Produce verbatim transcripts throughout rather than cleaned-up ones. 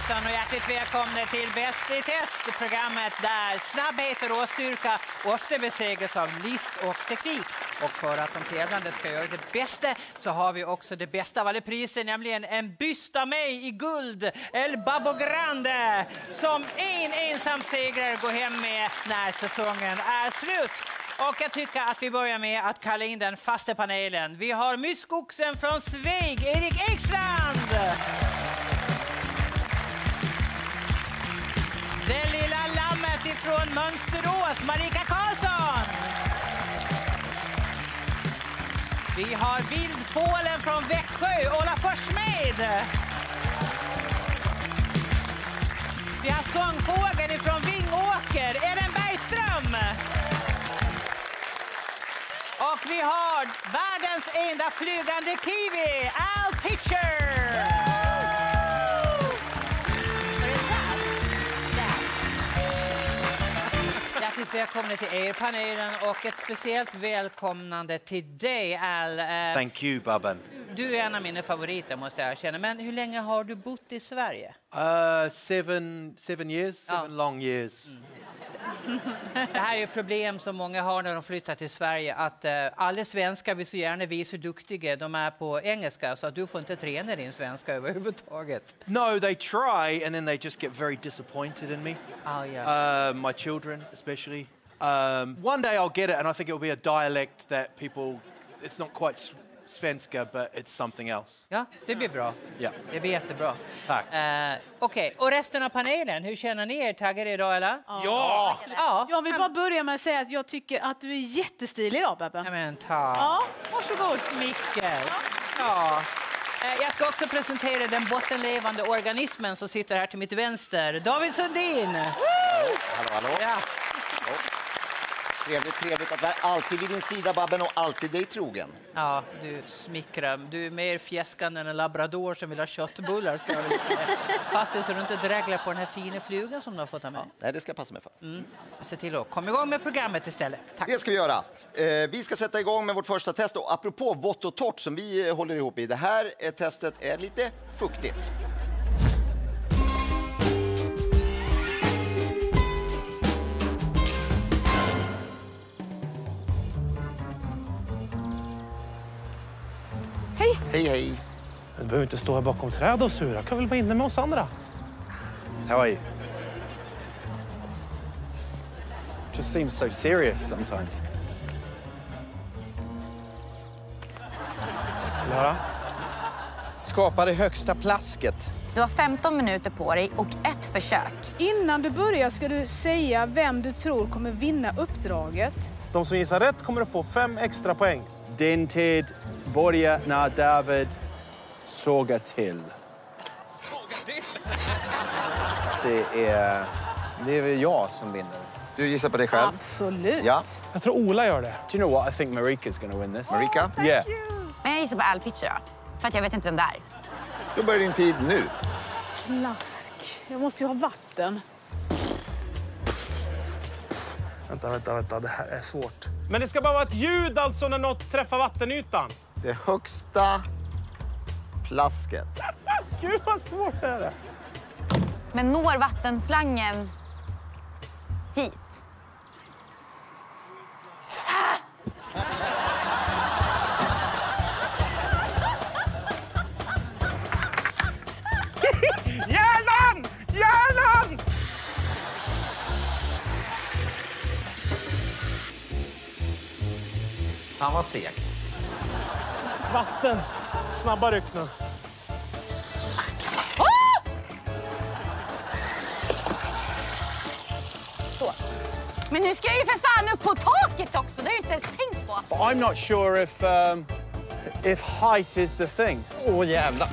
afton och hjärtligt välkomna till Bäst i test, programmet där snabbhet och råstyrka ofta besegras av list och teknik. Och för att de tävlande ska göra det bästa så har vi också det bästa av alla priser, nämligen en byst av mig i guld, El Babbo Grande, som en ensam segrare går hem med när säsongen är slut. Och jag tycker att vi börjar med att kalla in den fasta panelen. Vi har myskoxen från Sveg, Erik Ekstrand. Det lilla lammet ifrån Mönsterås, Marika Karlsson. Vi har vildfålen från Växjö, Ola Forsmed. Vi har sångfågeln ifrån Vingåker, Ellen Bergström. Och vi har världens enda flygande kiwi, Al Pitcher. Hjärtligt välkomna till er panelen och ett speciellt välkomnande till dig, Al. Thank you, Babben. Du är en av mina favoriter, måste jag erkänna. Men hur länge har du bott i Sverige? Uh, seven, seven years, seven Ja. long years. Mm. Det här är ett problem som många har när de flyttar till Sverige. Att uh, alla svenskar vill så gärna visa hur duktiga de är på engelska. Så att du får inte träna din svenska överhuvudtaget. No, they try and then they just get very disappointed in me. Oh, yeah. Uh, my children, especially. Um, one day I'll get it and I think it'll be a dialect that people, it's not quite svenska, but it's something else. Ja, det blir bra. Ja. Det blir jättebra. Tack. Uh, Okej, okay. Och resten av panelen, hur känner ni er? Taggade idag, eller? Ja! Ja! Ja. Jag vill bara börja med att säga att jag tycker att du är jättestilig idag, Babben. Ja, men ta. Ja, varsågod. Smicker. Ja. Uh, jag ska också presentera den bottenlevande organismen som sitter här till mitt vänster. David Sundin. Hallå, hallå. Ja. Trevligt, trevligt att vara alltid vid din sida, Babben, och alltid dig trogen. Ja, du smickrar. Du är mer fjäskande än en labrador som vill ha köttbullar, ska jag vilja säga. Fast det så du inte dräglar på den här fina flugan som du har fått av mig. Ja, nej, det ska jag passa mig för. Mm. Se till att komma igång med programmet istället. Tack. Det ska vi göra. Eh, vi ska sätta igång med vårt första test. Och apropå vått och torrt som vi eh, håller ihop i. Det här eh, testet är lite fuktigt. Hej. Hej, hej. Du behöver inte stå här bakom träd och sura. Jag kan väl vara inne med oss andra. How are you? Just seems so serious sometimes. Vill du höra? Skapa det högsta plasket. Du har femton minuter på dig och ett försök. Innan du börjar ska du säga vem du tror kommer vinna uppdraget. De som gissar rätt kommer att få fem extra poäng. Din tid börjar när David sågar till. Det är, det är väl jag som vinner. Du gissar på dig själv? Absolut. Ja. Jag tror Ola gör det. Do you know what? I think Marika's going to win this. Marika? Yeah. Men jag gissar på Al Pitcher då. För att jag vet inte vem det är. Då börjar din tid nu. Plask. Jag måste ju ha vatten. Vänta, vänta, vänta. Det här är svårt. Men det ska bara vara ett ljud alltså när något träffar vattenytan. Det högsta plasket. Gud vad svårt det är. Men når vattenslangen hit? Hjärnan! Hjärnan! Han var seg. Vatten. Snabba ryck nu. Så. Men nu ska jag ju för fan upp på taket också. Det har jag inte ens tänkt på. I'm not sure if um, if height is the thing. Åh, oh, jävlar.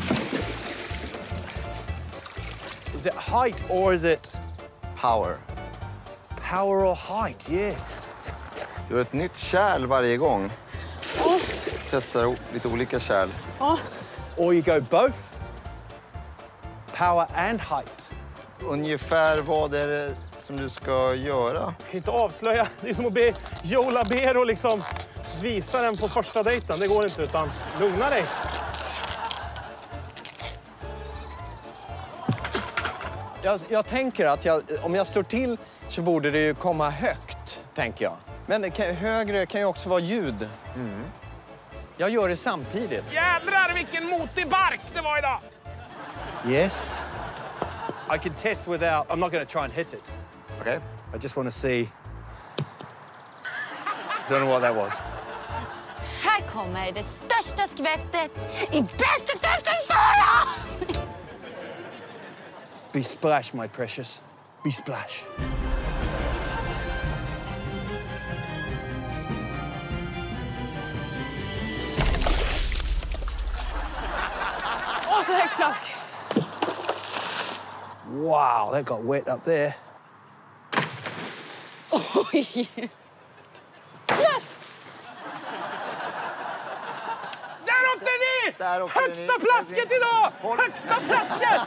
Is it height or is it Power. power or height? Yes. Du har ett nytt kärl varje gång. Ja. Testar lite olika kärl. Ja. Or you go both. Power and height. Ungefär vad är det som du ska göra? Jag kan inte avslöja. Det är som att be Joe Labero liksom visa den på första dejten. Det går inte, utan lugna dig. Jag, jag tänker att jag, om jag slår till så borde det ju komma högt, tänker jag. Men det kan, högre kan ju också vara ljud. Mm. Jag gör det samtidigt. Jädrar vilken motig bark det var idag! Yes. I can test without... I'm not going to try and hit it. Okay. I just want to see... I don't know what that was. Här kommer det största skvättet i bästa testhistoria! Be splash, my precious. Be splash. Och så högt plask. Wow, that got wet up there. Oj! Yes! Där åkte ni! Där åkte Högsta ni. plasket idag! Högsta plasket!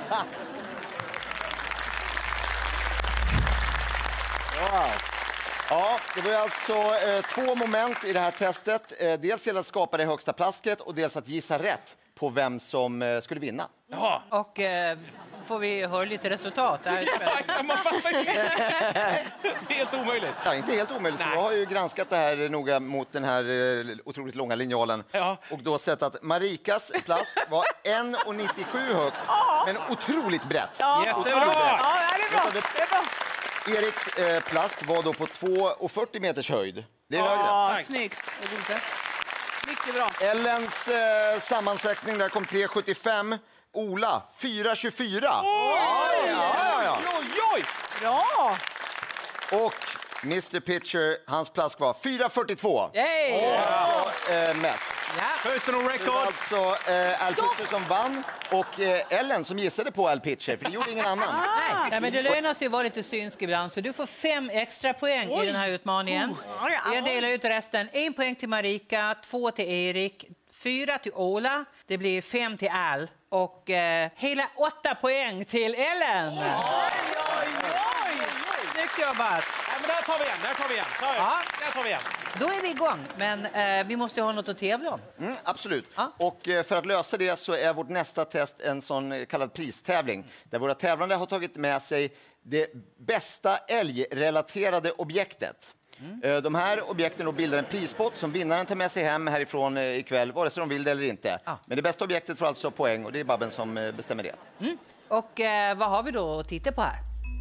Wow. Ja, det var ju alltså eh, två moment i det här testet. Eh, dels gäller att skapa det högsta plasket och dels att gissa rätt på vem som eh, skulle vinna. Jaha. Och eh, får vi höra lite resultat? Det här är spännande. Ja, exakt, man fattar inte. Det är helt omöjligt. Ja, inte helt omöjligt. För jag har ju granskat det här noga mot den här eh, otroligt långa linjalen. Ja. Och då sett att Marikas plask var en komma nittiosju högt, men otroligt brett. Ja, Jättebra! ja, det är bra. Det är bra. Eriks eh, plask var då på två komma fyrtio meters höjd. Det är högre. Ja, snyggt. Mycket bra. Ellens eh, sammansättning där kom tre komma sjuttiofem. Ola, fyra komma tjugofyra. Oj! Ja, ja, ja. Oj, oj! Bra! Och mister Pitcher, hans plask var fyra komma fyrtiotvå. Yay! Eh, mest. Ja. Personal Det var record. alltså eh, Al Pitcher som vann och eh, Ellen som gissade på Al Pitcher, för det gjorde ingen annan. Nej, nej, men det lönar sig att vara lite synsk ibland, så du får fem extra poäng i den här utmaningen. Jag delar ut resten. En poäng till Marika, två till Erik, fyra till Ola, det blir fem till Al och eh, hela åtta poäng till Ellen. Oj, oj, oj. Snyggt jobbat! Ja, men där tar vi igen, där tar vi igen. Där, Ja. där tar vi igen. Då är vi igång, men eh, vi måste ha något att tävla om. Mm, absolut. Ja. Och eh, för att lösa det så är vårt nästa test en sån eh, kallad pristävling där våra tävlande har tagit med sig det bästa älgrelaterade objektet. Mm. De här objekten då bildar en prispott som vinnaren tar med sig hem härifrån eh, ikväll, vare sig de vill det eller inte. Ah. Men det bästa objektet får alltså poäng och det är Babben som eh, bestämmer det. Mm. Och eh, vad har vi då att titta på här?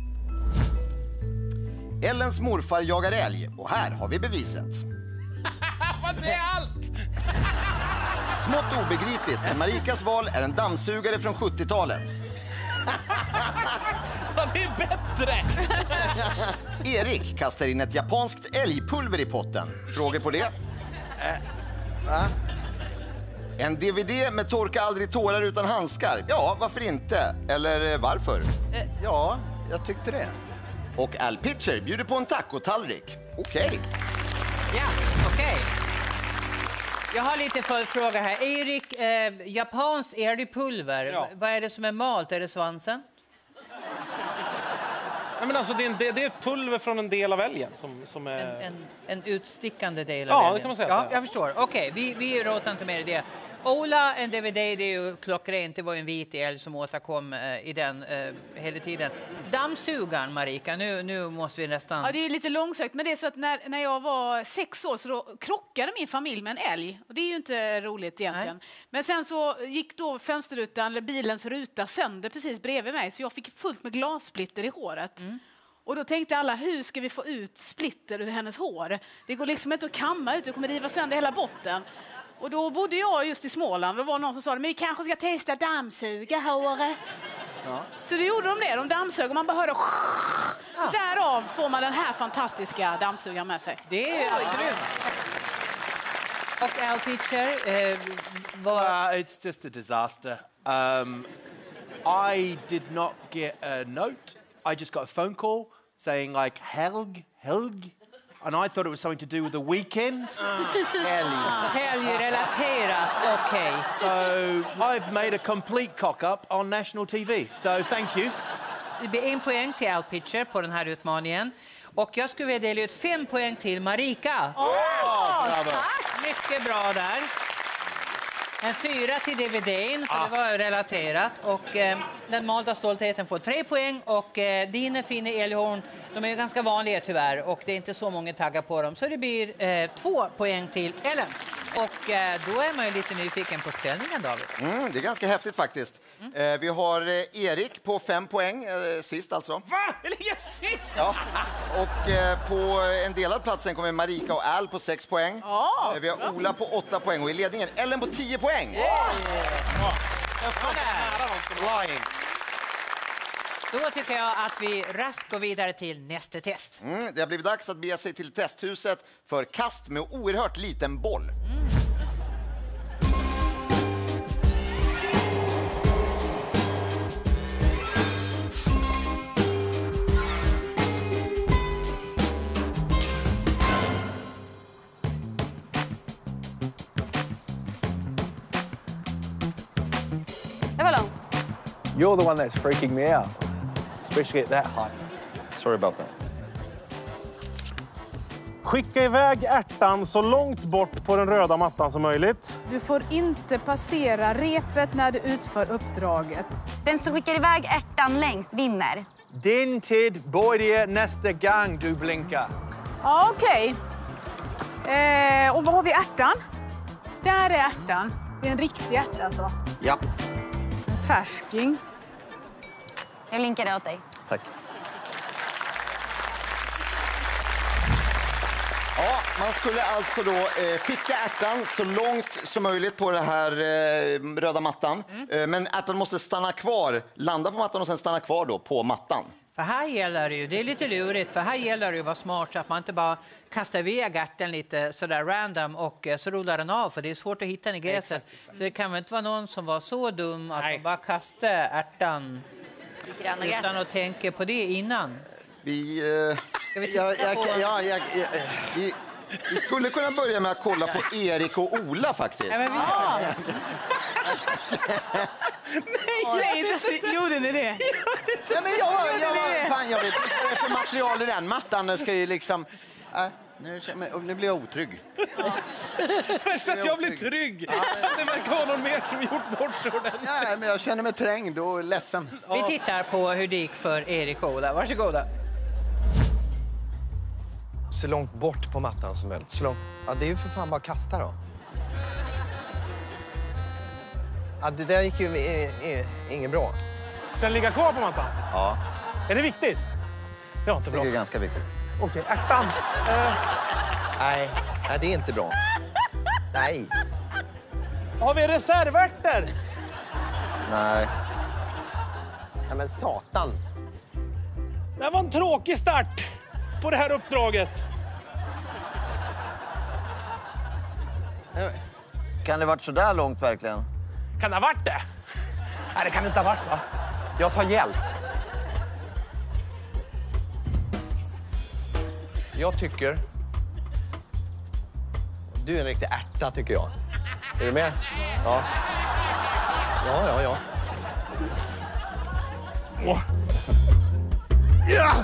Ellens morfar jagar älg och här har vi beviset. Vad det är allt! Smått obegripligt, men Marikas val är en dammsugare från sjuttiotalet. Ja, det är bättre! Erik kastar in ett japanskt älgpulver i potten. Frågor på det? Äh, va? En D V D med Torka aldrig tårar utan handskar. Ja, varför inte? Eller varför? Ja, jag tyckte det. Och Al Pitcher bjuder på en tacotallrik. Okej. Okay. Ja, okej. Jag har lite följdfråga här. Erik, eh, japanskt älgpulver, Ja. vad är det som är malt? Är det svansen? Nej, men alltså, det, är en, det, det är ett pulver från en del av älgen som, som är... En, en, en utstickande del Ja, av det älgen. kan man säga Ja, att det är. jag förstår. Okej, vi, vi råtar inte mer i det. Ola, en D V D, det är ju klockrent. Det var ju en vit älg som återkom eh, i den eh, hela tiden. Dammsugaren, Marika, nu, nu måste vi nästan... Ja, det är lite långsökt, men det är så att när, när jag var sex år så då krockade min familj med en älg. Och det är ju inte roligt egentligen. Nej. Men sen så gick då fönsterrutan, eller bilens ruta sönder precis bredvid mig, så jag fick fullt med glassplitter i håret. Mm. Och då tänkte alla, hur ska vi få ut splitter ur hennes hår? Det går liksom inte att kamma ut, det kommer riva sönder hela botten. Och då bodde jag just i Småland och det var någon som sa, men vi kanske ska testa dammsuga håret. Ja. Så det gjorde de det, de dammsög och man bara hörde... Så därav får man den här fantastiska dammsugaren med sig. Det är ju absolut. Och Al Pitcher, eh, vad... Uh, it's just a disaster. Um, I did not get a note. I just got a phone call saying like Helg, Helg, and I thought it was something to do with the weekend. Helgrelaterat, okej. So I've made a complete cock up on national T V. So thank you. Det blir en poäng till Al Pitcher på den här utmaningen. Och jag skulle vilja dela ut fem poäng till Marika. Åh, tack! Mycket bra där. En fyra till D V D:n, för det var relaterat. Och eh, den malda stoltheten får tre poäng och eh, dina fina älghorn, de är ju ganska vanliga tyvärr och det är inte så många taggar på dem. Så det blir eh, två poäng till Ellen. Och eh, då är man ju lite nyfiken på ställningen, David. Mm, det är ganska häftigt faktiskt. Mm. Eh, vi har eh, Erik på fem poäng, eh, sist alltså. Va? Eller jag sist? Ja. Och eh, på en delad platsen kommer Marika och Al på sex poäng. Oh, eh, vi har bra. Ola på åtta poäng och i ledningen Ellen på tio poäng. Yeah. Ja. Jag ska nära Lying. Då tycker jag att vi raskt går vidare till nästa test. Mm, det har blivit dags att bege sig till testhuset för kast med oerhört liten boll. Mm. Det var långt. You're the one that's freaking me out, especially at that height. Sorry about that. Skicka iväg ärtan så långt bort på den röda mattan som möjligt. Du får inte passera repet när du utför uppdraget. Den som skickar iväg ärtan längst vinner. Din tid börjar nästa gång du blinkar. Ja, okej. Eh, och vad har vi ärtan? Där är ärtan. Det är en riktig ärta alltså. Ja. En färsking. Jag blinkar det åt dig. Tack. Ja, man skulle alltså då eh, skicka ärtan så långt som möjligt på den här eh, röda mattan. Mm. Eh, men ärtan måste stanna kvar, landa på mattan och sen stanna kvar då på mattan. För här gäller det ju, det är lite lurigt, för här gäller det ju att vara smart så att man inte bara kastar iväg ärten lite sådär random och så rullar den av, för det är svårt att hitta den i gräset. Exakt, exakt. Så det kan väl inte vara någon som var så dum att man bara kastade ärtan utan att tänka på det innan. Vi, eh, vi, jag, jag, ja, jag, jag, vi, vi skulle kunna börja med att kolla på Erik och Ola faktiskt. Ja, men vi... ah. Nej, nej, gjorde ni det? Ja, men jag, jag, jag, fan, jag vet inte vad det är för material i den mattan. Den ska ju liksom... Äh, nu, nu blir jag otrygg. Ja. Först att jag blir trygg. Ja, men... Det verkar vara någon mer som gjort bort sig ordentligt. Nej, men jag känner mig trängd och ledsen. Vi tittar på hur det gick för Erik och Ola. Varsågoda. Så långt bort på mattan som möjligt. Så långt... Ja, det är ju för fan bara att kasta då. Ja, det där gick ju är, är, inget bra. Ska den ligga kvar på mattan? Ja. Är det viktigt? Det är inte bra. Det är ganska viktigt. Okej, okay, ärtan. Uh... Nej, nej, det är inte bra. Nej. Har vi reservärter? Nej. Nej, men satan. Det var en tråkig start på det här uppdraget. Kan det varit så där långt verkligen? Kan det ha varit det? Nej, det kan det inte ha varit, va? Jag tar hjälp. Jag tycker... Du är en riktig ärta, tycker jag. Är du med? Ja. Ja, ja, ja. Åh. Ja!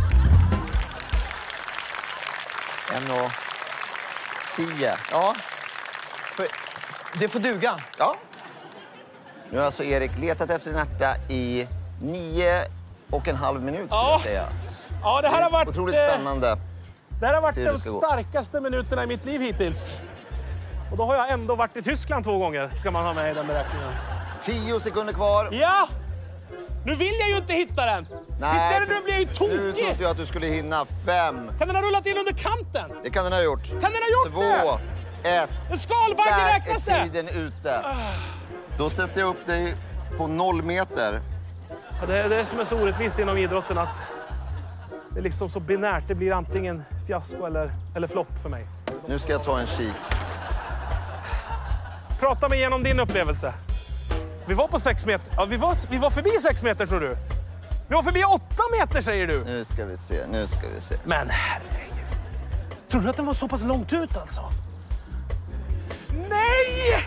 En och tio. Ja. Det får duga. Ja. Nu har alltså Erik letat efter en ärta i nio och en halv minut, skulle ja. jag säga. Ja, det här har varit... Otroligt spännande. Det här har varit de starkaste minuterna i mitt liv hittills. Och då har jag ändå varit i Tyskland två gånger, ska man ha med i den beräkningen. Tio sekunder kvar. Ja! Nu vill jag ju inte hitta den. Nej, hittar du, nu blir jag ju tokig. Nu trodde jag att du skulle hinna. Fem. Kan den ha rullat in under kanten? Det kan den ha gjort. Kan den ha gjort Två, det? Två, ett. En skalbagge räknas det. Där är tiden ute. Då sätter jag upp dig på noll meter. Ja, det är det som är så orättvist inom idrotten, att det är liksom så binärt. Det blir antingen fiasko eller, eller flopp för mig. Nu ska jag ta en kik. Prata mig igenom din upplevelse. Vi var på sex meter. Ja, vi var, vi var förbi sex meter, tror du. Vi var förbi åtta meter, säger du. Nu ska vi se, nu ska vi se. Men herregud. Tror du att den var så pass långt ut alltså? Nej!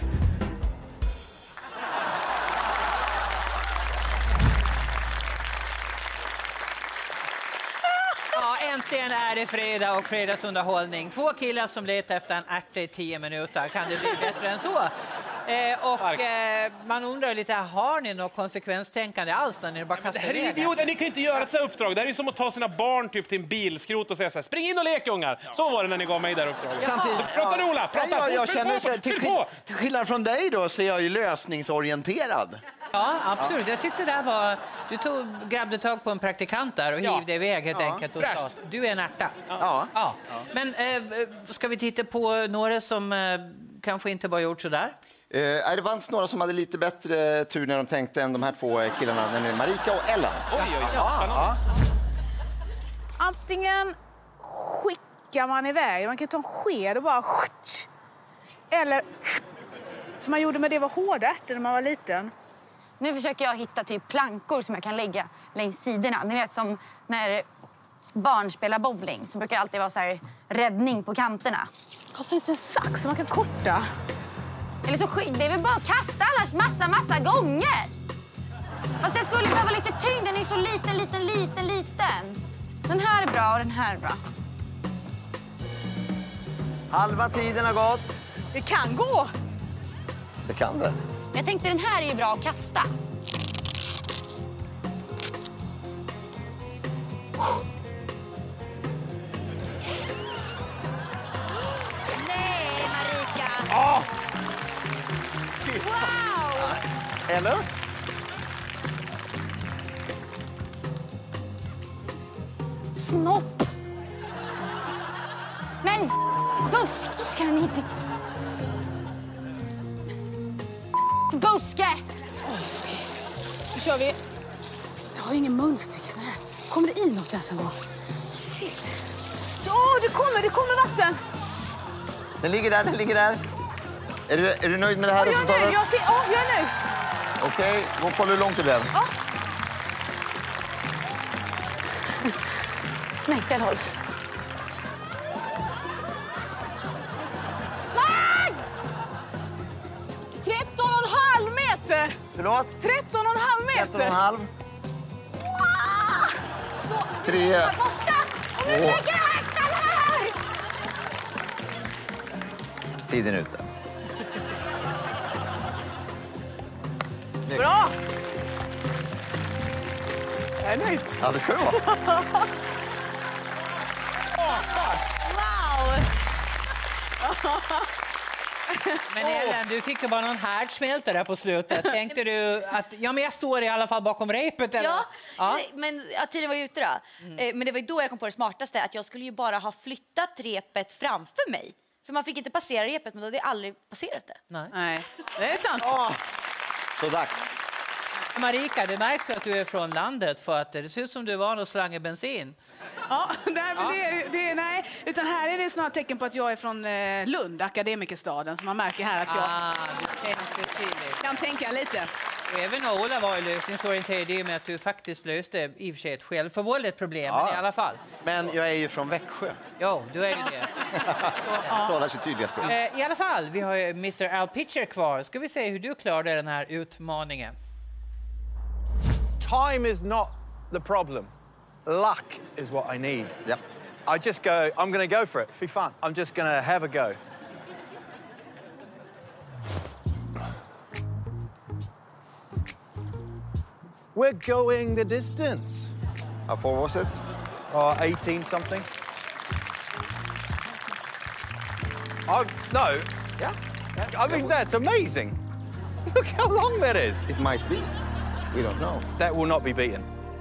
Ja, äntligen är det fredag och fredagsunderhållning. Två killar som letar efter en ärta i tio minuter. Kan det bli bättre än så? Eh, och eh, man undrar lite, har ni något konsekvenstänkande alls när ni bara kastar Det här är iväg? idioter, ni kan ju inte göra ett sådant uppdrag. Det här är som att ta sina barn typ till en bilskrot och säga så här, spring in och lek ungar. Så var det när ni gav mig där uppdraget. Samtidigt, Prata nu Ola, prata. jag, jag Fyll känner på, så här, till, fyll skill- på. till skillnad från dig då så är jag ju lösningsorienterad. Ja, absolut. Jag tyckte det här var... Du tog, grabbade tag på en praktikant där och Ja. hivde iväg helt Ja. enkelt och Fräscht. sa, du är en ärta. Ja. Ja. Men eh, ska vi titta på några som eh, kanske inte bara gjort så där? Eh, det fanns några som hade lite bättre tur när de tänkte än de här två killarna, nämligen Marika och Ellen. Oj, oj, oj. Ja. Antingen skickar man iväg, man kan ta en sked och bara... Eller som man gjorde med det var hårda ärtor när man var liten. Nu försöker jag hitta typ plankor som jag kan lägga längs sidorna. Ni vet som när barn spelar bowling så brukar det alltid vara så här räddning på kanterna. Ja, finns det en sax som man kan korta? Eller så sk- det är väl bara att kasta annars massa, massa gånger. Fast det skulle behöva lite tyngd. Den är så liten, liten, liten, liten. Den här är bra och den här är bra. Halva tiden har gått. Det kan gå. Det kan det. Jag tänkte den här är ju bra att kasta. Nej, Marika! Ah! Wow! Eller? Snopp! Men buske ska den inte... Buske! Nu kör vi. Jag har ingen munstycke för det här. Kommer det i något ens en gång? Shit. Ja, det kommer, det kommer vatten. Den ligger där, den ligger där. Är du, är du nöjd med det här Ja, jag är resultatet? nöjd. Jag, ser, ja, jag är nöjd. Okej, gå och kolla hur långt det blev. Ja. Nej, fel håll. tretton och en halv meter. Förlåt? tretton och en halv tretton och en meter. halv. Tre. Borta! Och nu lägger jag akta här! Tiden är ute. Bra. Jag är nöjd. Ja, det ska det vara. Wow! Men Ellen, du fick ju bara någon härdsmälta där på slutet. Tänkte du att ja, men jag står i alla fall bakom repet? Eller? Ja, Ja. nej, men ja, tiden var ju ute då. Eh, Men det var ju då jag kom på det smartaste, att jag skulle ju bara ha flyttat repet framför mig. För man fick inte passera repet, men då hade jag aldrig passerat det. Nej. Nej, det är sant. Så dags. Marika, det märks ju att du är från landet för att det ser ut som du var och slangar bensin. Ja, nej, men det, det, nej, utan här är det snarare tecken på att jag är från eh, Lund, akademikerstaden, så man märker här att jag Ah, du tänkte stiligt. kan tänka lite. Och även Ola var ju lösningsorienterad i och med att du faktiskt löste i och för sig ett självförvållat problem, men i alla fall. Men jag är ju från Växjö. Jo, du är ju det. Talar sitt tydliga språk. Eh, I alla fall, vi har ju mister Al Pitcher kvar. Ska vi se hur du klarade den här utmaningen. Time is not the problem. Luck is what I need. Yep. I just go, I'm going to go for it. Be fun. I'm just going to have a go. We're going the distance. How far was it? Uh, eighteen something. Oh, no. Ja. I mean, that's amazing. Look how long that is. It might be. We don't know. That will not be beaten.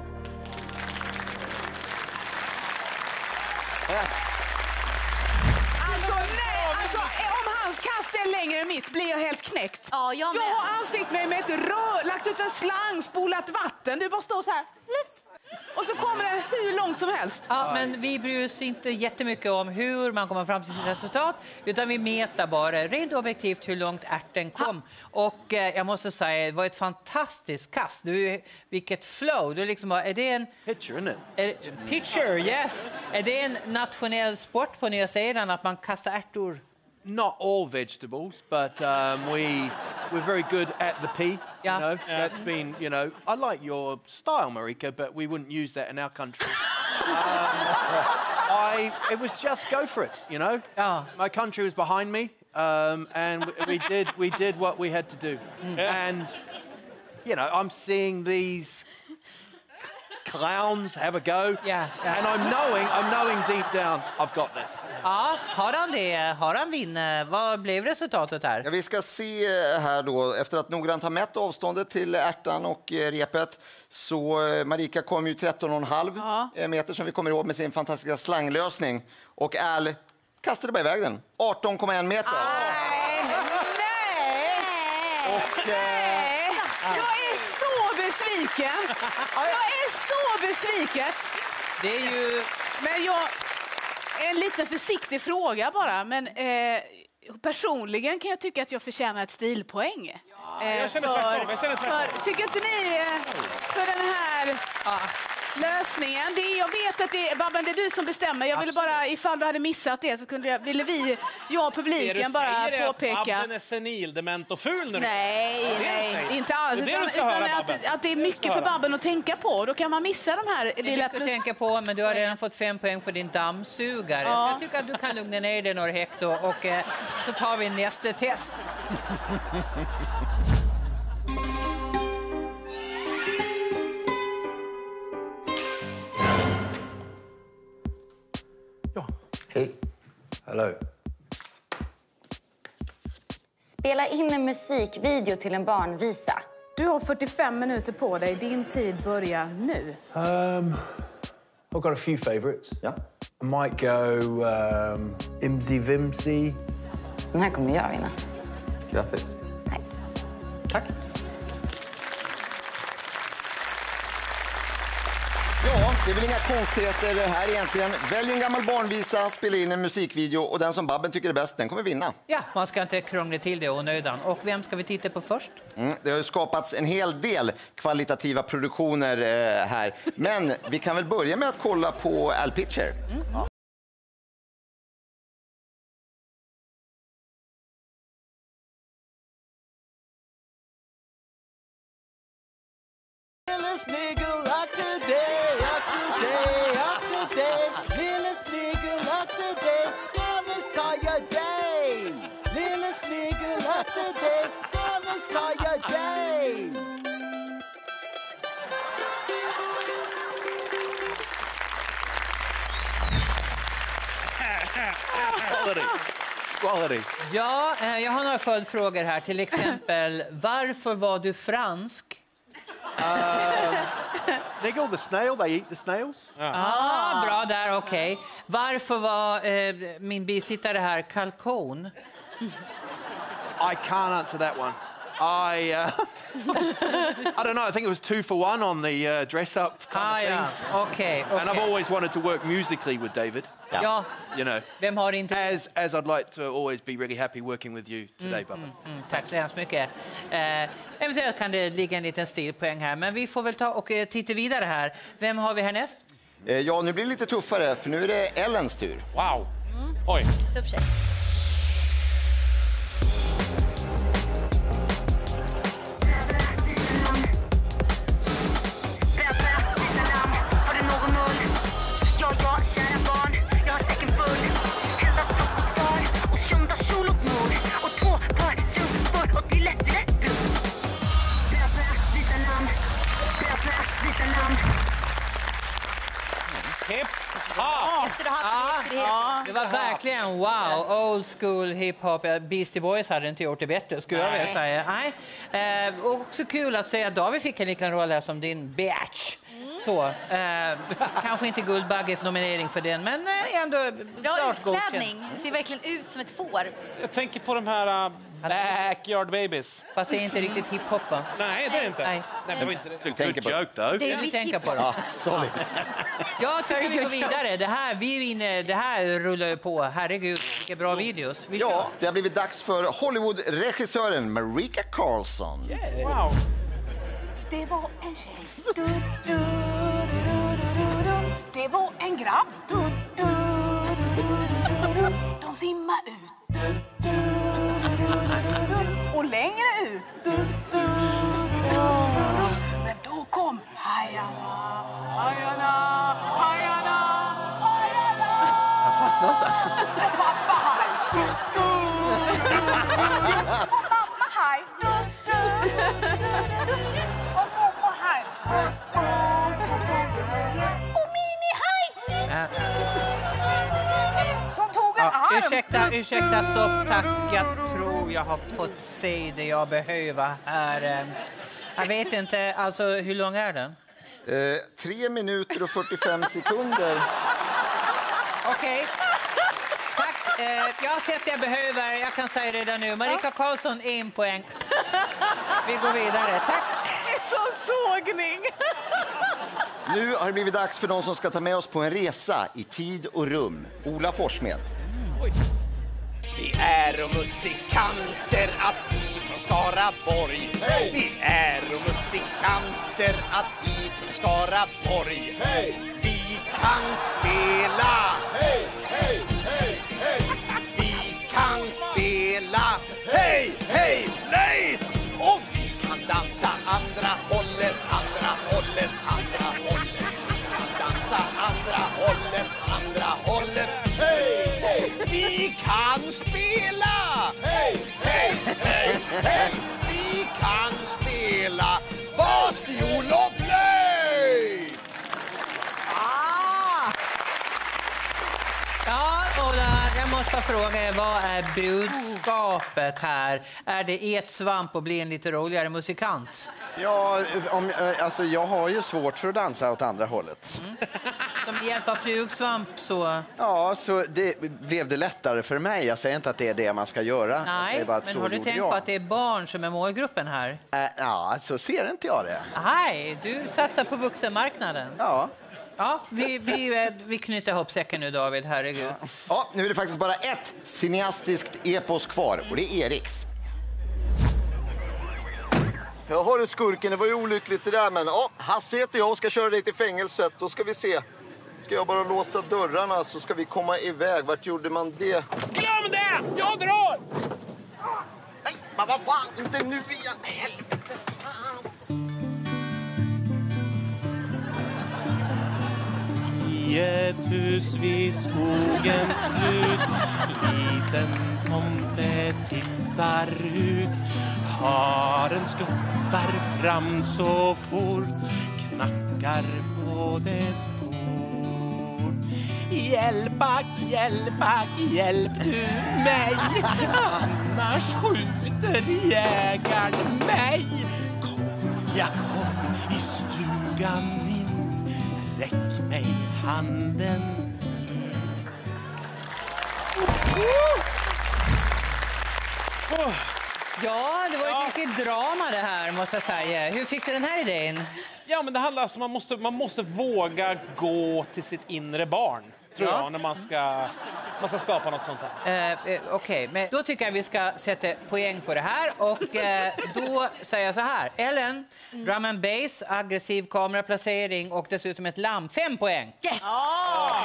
Alltså, nej, alltså, om hans kast är längre än mitt blir jag helt knäckt. Ja, jag med. Jag har ansiktat mig med ett rör, lagt ut en slang, spolat vatten. Du bara står så här, fluff. Och så kommer den hur långt som helst. Ja, men vi bryr oss inte jättemycket om hur man kommer fram till sitt resultat, utan vi mäter bara rent objektivt hur långt ärten kom. Och eh, jag måste säga, det var ett fantastiskt kast. Du, vilket flow. Du liksom, är det en Pitcher, isn't it? är, pitcher? Yes. Är det en nationell sport på Nya Zeeland att man kastar ärtor? Not all vegetables, but um, we we're very good at the pea. Yeah. You know, that's been you know. I like your style, Marika, but we wouldn't use that in our country. um, I it was just go for it. You know, Yeah. my country was behind me. um, and we, we did we did what we had to do. Yeah. And you know, I'm seeing these clowns have a go, Yeah, yeah. and I'm knowing, I'm knowing deep down, I've got this. Ja, har han det? Har han vunnit? Vad blev resultatet här? Ja, vi ska se här då, efter att noggrant ha mätt avståndet till ärtan och eh, repet, så eh, Marika kom ju tretton komma fem Ja. meter som vi kommer ihåg med sin fantastiska slanglösning. Och Al kastade bara iväg den, arton komma en meter. Nej! Och, eh, Nej! Jag är så besviken! Jag är så besviken! Det är ju... Men jag... En liten försiktig fråga bara, men eh, personligen kan jag tycka att jag förtjänar ett stilpoäng. Eh, jag känner tvärtom, jag känner tvärtom. För, tycker inte ni eh, för den här ah, lösningen? Det är, jag vet att det är, Babben, det är du som bestämmer. Jag ville bara, ifall du hade missat det så kunde jag, ville vi, jag och publiken bara påpeka. Att Babben är senil, dement och ful nu. Nej, nej, inte alls. Det är det Utan, du ska utan höra, att, Babben. att det är Det du mycket ska för höra. Babben att tänka på. Då kan man missa de här Det är lilla mycket att plus. tänka på, men du har redan fått fem poäng för din dammsugare. Ja. Så jag tycker att du kan lugna ner dig några hektar och eh, så tar vi nästa test. Hey. Hello. Spela in en musikvideo till en barnvisa. Du har fyrtiofem minuter på dig. Din tid börjar nu. Um, I've got a few favourites. Ja. I might go um, Imsy Vimsy. Den här kommer jag vinna. Grattis. Nej. Tack. Ja, det är väl inga konstigheter det här egentligen. Välj en gammal barnvisa, spela in en musikvideo och den som Babben tycker är bäst, den kommer vinna. Ja, man ska inte krångla till det onödan. Och vem ska vi titta på först? Mm, det har ju skapats en hel del kvalitativa produktioner eh, här. Men vi kan väl börja med att kolla på Al Pitcher. Mm. Ja. Realest nigga like today, like today, like today. Realest nigga like today, never tired day. Realest nigga like today, never tired day. Quality. Quality. Ja, eh, jag har några följdfrågor här. Till exempel, varför var du fransk? Um, Sniggle, the snail, they eat the snails. Ah, bra där, okej. Okay. Varför var eh, min bisittare här kalkon? I can't answer that one. I, uh, I don't know. I think it was two for one on the uh, dress-up kind Ah, of ja. things. Okej, okay, And I've okay. always wanted to work musically with David. Ja. ja. You know, Vem har inte... as as I'd like to always be really happy working with you today, Mm, Babben. mm, mm, tack så hemskt mycket. Eh, eventuellt kan det ligga en liten stilpoäng här, men vi får väl ta och eh, titta vidare här. Vem har vi härnäst? Eh, ja, nu blir det lite tuffare, för nu är det Ellens tur. Wow. Oj. Tuff tjej. Ah, Efter att ha haft en ah, det var verkligen wow, old school hiphop. Beastie Boys hade inte gjort det bättre, skulle jag vilja säga. Nej. Eh, och också kul att säga att David fick en liknande roll här som din batch. Så, eh, kanske inte Guldbagge-nominering för den, men eh, ändå bra klart godkänd. utklädning. Ser verkligen ut som ett får. Jag tänker på de här uh, Backyard Babies. Fast det är inte riktigt hiphop, va? Nej, det är det inte. Nej. Nej, det var inte det. Tänker på Joke, though. Det är Jag visst tänker på det. Ja, sorry. Jag tycker vi går vidare. Det här, vi är inne, det här rullar ju på. Herregud, vilka bra videos. Vi Ja, det har blivit dags för Hollywood-regissören Marika Karlsson. Wow. Det var en tjej. Du, du, du, du, du, du. Det var en grabb. Du, du, du, du, du. De simmar ut. Du, du, du, du, du. Och längre ut. Du, du, du, du. Men då kom hajarna, hajarna, hajarna, hajarna. Jag fastnar inte. Pappa haj. Du, du. ursäkta, ursäkta, stopp, tack. Jag tror jag har fått se det jag behöver här. Jag vet inte, alltså hur lång är den? Eh, tre minuter och fyrtiofem sekunder. Okej. Okay. Tack. Eh, jag har sett det jag behöver. Jag kan säga redan nu. Marika Karlsson, en poäng. Vi går vidare. Tack. Det är sån sågning. Nu har det blivit dags för de som ska ta med oss på en resa i tid och rum. Ola Forssmed. Mm. Vi är musikanter att ifrån Skaraborg. Hey! Vi är musikanter att ifrån Skaraborg. Hey! Vi kan spela. Hey, hey, hey, hey. Vi kan spela. Hej, hej, flöjt! Och vi kan dansa andra hållet, andra hållet, andra hållet. Vi kan dansa andra hållet, andra hållet. Hej, hej! Vi kan spela. Hej, hej, hej, hej! Vi kan spela bas, fiol och flöjt! Ah! Ja, Ola, jag måste fråga, vad är budskapet här? Är det ett svamp och bli en lite roligare musikant? Ja, om, alltså jag har ju svårt för att dansa åt andra hållet. Mm. Som hjälp av flugsvamp så... Ja, så det blev det lättare för mig. Jag säger inte att det är det man ska göra. Nej, bara att men så har du tänkt jag. på att det är barn som är målgruppen här? Äh, ja, så ser inte jag det. Nej, du satsar på vuxenmarknaden. Ja. Ja, vi, vi, vi knyter ihop säcken nu, David, herregud. Ja, nu är det faktiskt bara ett cineastiskt epos kvar, och det är Eriks. Jag har du skurken, det var ju olyckligt det där, men ja, Hasse heter jag och ska köra dig till fängelset. Då ska vi se. Ska jag bara låsa dörrarna så ska vi komma iväg. Vart gjorde man det? Glöm det! Jag drar! Nej, men vad fan, inte nu igen. Helvete, fan. I ett hus vid skogens slut, liten tomte tittar ut. Haren skuttar fram så fort, knackar på dess port. Hjälp, ack, hjälp, ack, hjälp du mig, annars skjuter jägaren mig. Kom, jag kom i stugan in, räck mig handen. Oh. Ja, det var ett ja. riktigt drama det här, måste jag säga. Hur fick du den här idén? Ja, men det handlar alltså om man måste, man måste våga gå till sitt inre barn, tror ja. jag, när man ska, man ska skapa något sånt här. Uh, uh, Okej, okay. Men då tycker jag vi ska sätta poäng på det här. Och uh, då säger jag så här. Ellen, mm. drum and bass, aggressiv kameraplacering och dessutom ett lamm. Fem poäng. Yes! Oh!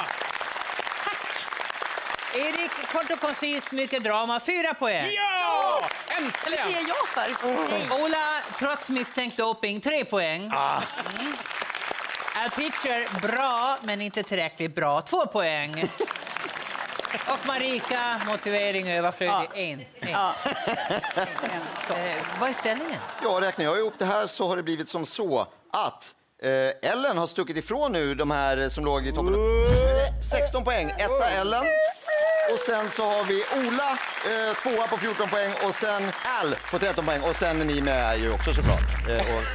Erik, kort och koncist, mycket drama. Fyra poäng. Ja! Äntligen! Vad säger jag för? Oh. Ola, trots misstänkt doping, tre poäng. Ah. Mm. Al Pitcher, bra, men inte tillräckligt bra. Två poäng. Och Marika, motivering överflödig. Ja. En. en. Ja. Så, eh, vad är ställningen? Ja, räknar jag ihop det här så har det blivit som så att eh, Ellen har stuckit ifrån nu de här som låg i toppen. sexton poäng. Etta Ellen. Och sen så har vi Ola, eh, tvåa på fjorton poäng. Och sen Al på tretton poäng. Och sen är ni med ju också såklart. Eh, och...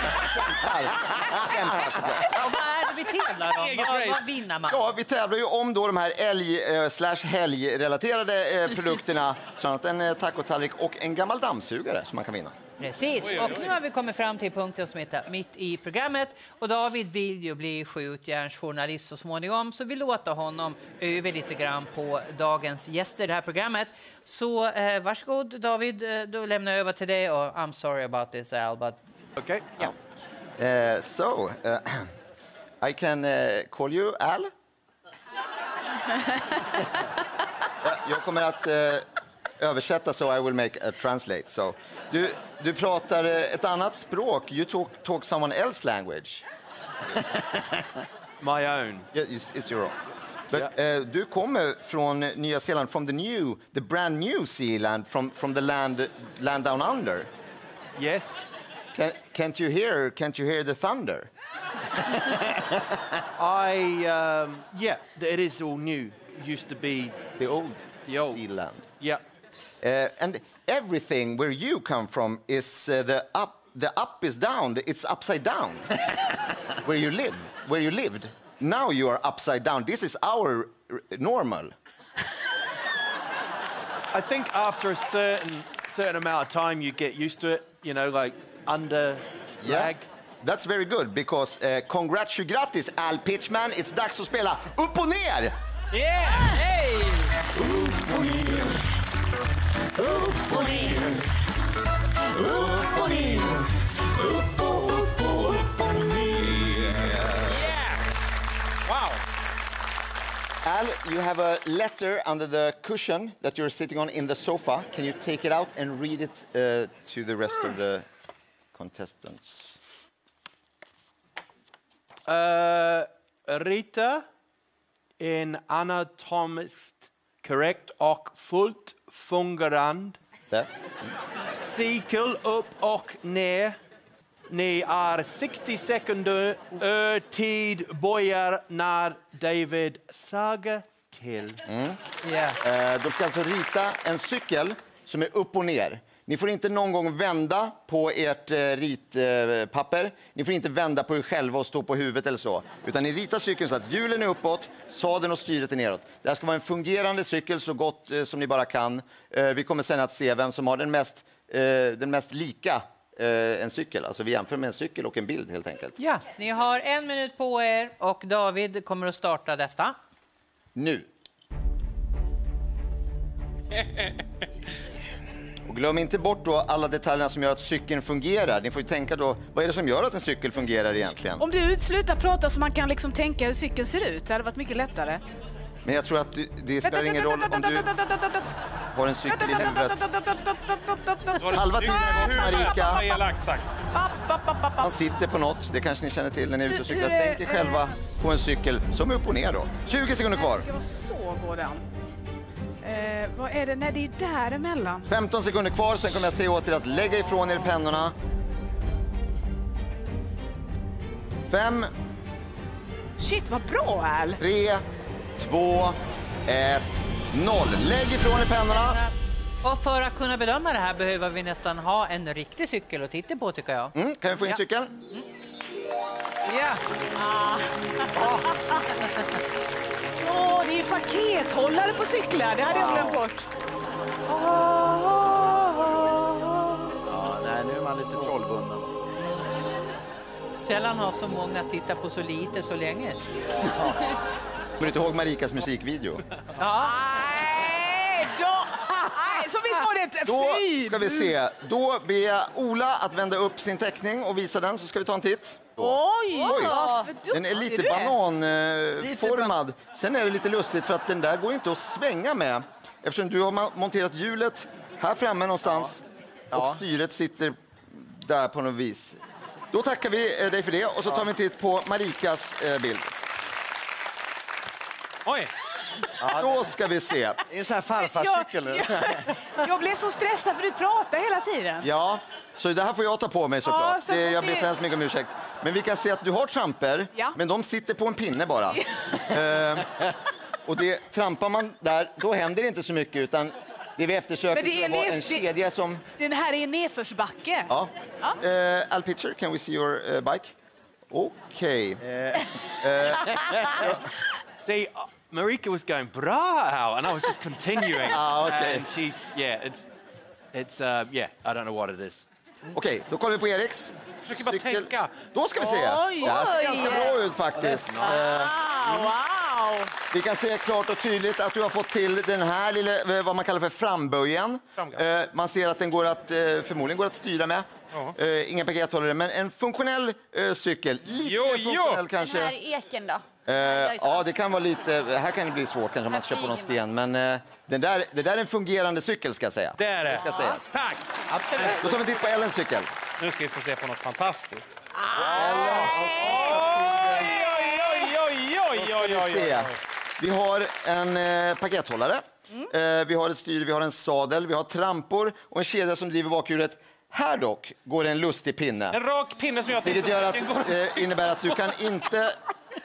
Kämpar såklart. Och vad är det vi tävlar om? Vad, vad vinner man? Ja, vi tävlar ju om då de här älg eh, slash helgrelaterade eh, produkterna. Så att en eh, tacotallrik och en gammal dammsugare som man kan vinna. Precis, och nu har vi kommit fram till punkten som heter mitt i programmet. Och David vill ju bli skjutjärnsjournalist så småningom, så vi låter honom öva lite grann på dagens gäster i det här programmet. Så eh, varsågod David, då lämnar jag över till dig. Och I'm sorry about this Al, but... Okay. Yeah. Uh, so, uh, I can uh, call you Al. Jag kommer att uh, översätta, so I will make a translate. So, du, du pratar ett annat språk. You talk, talk someone else language. My own. Yeah, it's your own. But, yeah. uh, du kommer från Nya Zeeland, from the new, the brand new Zealand, from, from the land, land down under. Yes. Can, can't you hear? Can't you hear the thunder? I um, yeah, it is all new. Used to be the old. Yo. Zealand. Yeah. Uh, and everything where you come from is uh, the up. The up is down. It's upside down. Where you live, where you lived. Now you are upside down. This is our r- normal. I think after a certain certain amount of time, you get used to it. You know, like under Yeah. lag. That's very good because uh, congrats, grattis Al Pitchman. It's dags att spela upp och ner. Yeah! Hey! Upp och ner. Upp och ner. Upp och ner. Upp och upp och upp och ner. Yeah! Wow! Al, you have a letter under the cushion that you're sitting on in the sofa. Can you take it out and read it uh, to the rest of the contestants? Uh, Rita, in anatomiskt korrekt och fullt fungerande Där. cykel upp och ner. Ni är sextio sekunder ö, tid börjar när David säger till. Mm. Yeah. Eh, de ska alltså rita en cykel som är upp och ner. Ni får inte någon gång vända på ert eh, ritpapper. Ni får inte vända på er själva och stå på huvudet eller så. Utan ni ritar cykeln så att hjulen är uppåt, sadeln och styret är neråt. Det här ska vara en fungerande cykel så gott eh, som ni bara kan. Eh, vi kommer sen att se vem som har den mest, eh, den mest lika eh, en cykel. Alltså vi jämför med en cykel och en bild helt enkelt. Ja, ni har en minut på er och David kommer att starta detta. Nu. Och glöm inte bort då alla detaljerna som gör att cykeln fungerar. Ni får ju tänka då, vad är det som gör att en cykel fungerar egentligen? Om du slutar prata så man kan liksom tänka hur cykeln ser ut, det hade varit mycket lättare. Men jag tror att du, det spelar ingen roll om du har en cykel i huvudet. Halva tiden är gått, Marika. Man sitter på något, det kanske ni känner till när ni är ute och cyklar. Tänk er själva på en cykel som är upp och ner då. tjugo sekunder kvar. Det var så går den. Eh, vad är det? Nej, det är däremellan. femton sekunder kvar, sen kommer jag säga åt er att lägga ifrån er pennorna. Fem. Shit, vad bra, Al. Tre, två, ett, noll. Lägg ifrån er pennorna. Och för att kunna bedöma det här behöver vi nästan ha en riktig cykel att titta på, tycker jag. Mm, kan vi få in ja. cykeln? Mm. Ja. Ah. Åh, det är pakethållare på cyklar. Det hade jag glömt bort. Ja, nej, nu är man lite trollbunden. Sällan har så många tittat på så lite så länge. Ja. Kommer du inte ihåg Marikas musikvideo? Ja. Nej, då... Nej, så visst var det ett Då fint. ska vi se. Då ber jag Ola att vända upp sin teckning och visa den, så ska vi ta en titt. Oj, Oj. varför duktig Den är lite du är. bananformad. Sen är det lite lustigt för att den där går inte att svänga med. Eftersom du har ma- monterat hjulet här framme någonstans Ja. och Ja. styret sitter där på något vis. Då tackar vi eh, dig för det och så tar vi en titt på Marikas eh, bild. Oj! Ja, då ska vi se. Det är en sån här farfarcykel. Jag, jag, jag blev så stressad för du pratar hela tiden. Ja, så det här får jag ta på mig såklart. Ja, så det, jag det- ber så hemskt mycket om ursäkt. Men vi kan se att du har tramper, Ja. men de sitter på en pinne bara. eh, och det, trampar man där, då händer det inte så mycket, utan det vi eftersöker Men det är ska vara ner- en det- kedja som... Den här är en nedförsbacke. Ja. Ja. Eh, Al Pitcher, can we see your uh, bike? Okej. Okay. See, uh, Marika was going bra, Al, and I was just continuing. Ah, okay. And she's, yeah, it's, it's, uh, yeah, I don't know what it is. Okej, då kollar vi på Eriks. Försöker bara tänka. Då ska vi se. Oj, det här ser oj. ganska bra ut faktiskt. Eh, Ah, wow. Vi kan se klart och tydligt att du har fått till den här lilla, vad man kallar för framböjen. Framgång. Eh, man ser att den går att, eh, förmodligen går att styra med. Ja. Eh, inga pakethållare, men en funktionell eh, cykel. Lite Jo, mer jo. funktionell kanske. Den här eken då? Eh, Jag är så- ja, det kan vara lite, här kan det bli svårt kanske om man ska köpa någon sten. Men eh, den där, det där är en fungerande cykel ska jag säga. Det är det. Det ska sägas. Tack! Då tar vi en titt på Ellens cykel. Nu ska vi få se på något fantastiskt. Ellen, Oj, oj, oj, oj, oj, oj, oj, vi se. oj. Vi har en eh, pakethållare, eh, vi har ett styr, vi har en sadel, vi har trampor och en kedja som driver bakhjulet. Här dock går det en lustig pinne. En rak pinne som jag Vilket gör att, eh, innebär att du kan inte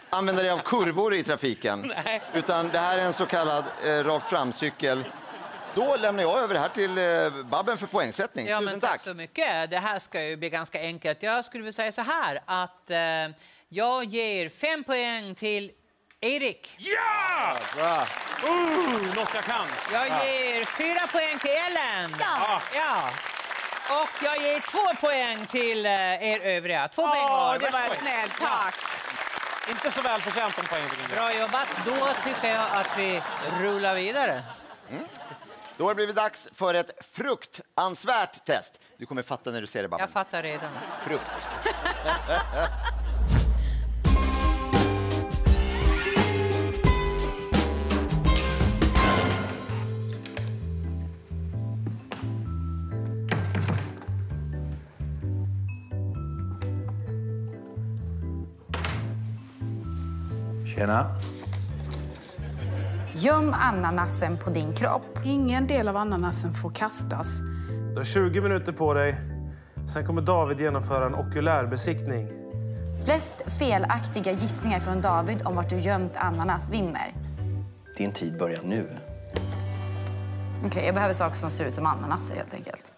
använda dig av kurvor i trafiken. Nej. Utan det här är en så kallad eh, rakt framcykel. Då lämnar jag över det här till eh, Babben för poängsättning. Ja, Tusen men tack. tack så mycket. Det här ska ju bli ganska enkelt. Jag skulle vilja säga så här att eh, jag ger fem poäng till Erik. Ja! Bra. Uh, något jag kan. Jag ger fyra poäng till Ellen. Ja. Ja. Och jag ger två poäng till eh, er övriga. Två poäng Åh, var. det var Varsågod. snällt. Tack. Inte så välförtjänt om poäng. Bra jobbat. Då tycker jag att vi rullar vidare. Mm. Då har det blivit dags för ett fruktansvärt test. Du kommer fatta när du ser det, Babben. Jag fattar redan. Frukt. Tjena. Göm ananasen på din kropp. Ingen del av ananasen får kastas. Du har tjugo minuter på dig. Sen kommer David genomföra en okulärbesiktning. Flest felaktiga gissningar från David om vart du gömt ananas vinner. Din tid börjar nu. Okej, okay, jag behöver saker som ser ut som ananaser helt enkelt.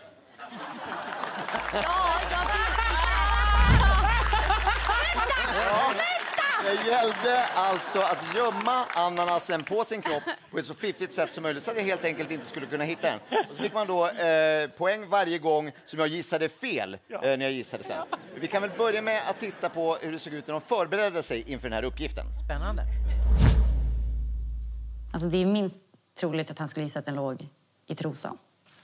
Det gällde alltså att gömma ananasen på sin kropp på ett så fiffigt sätt som möjligt så att jag helt enkelt inte skulle kunna hitta den. Och så fick man då eh, poäng varje gång som jag gissade fel eh, när jag gissade sen. Vi kan väl börja med att titta på hur det såg ut när de förberedde sig inför den här uppgiften. Spännande. Alltså det är minst troligt att han skulle gissa att den låg i trosan.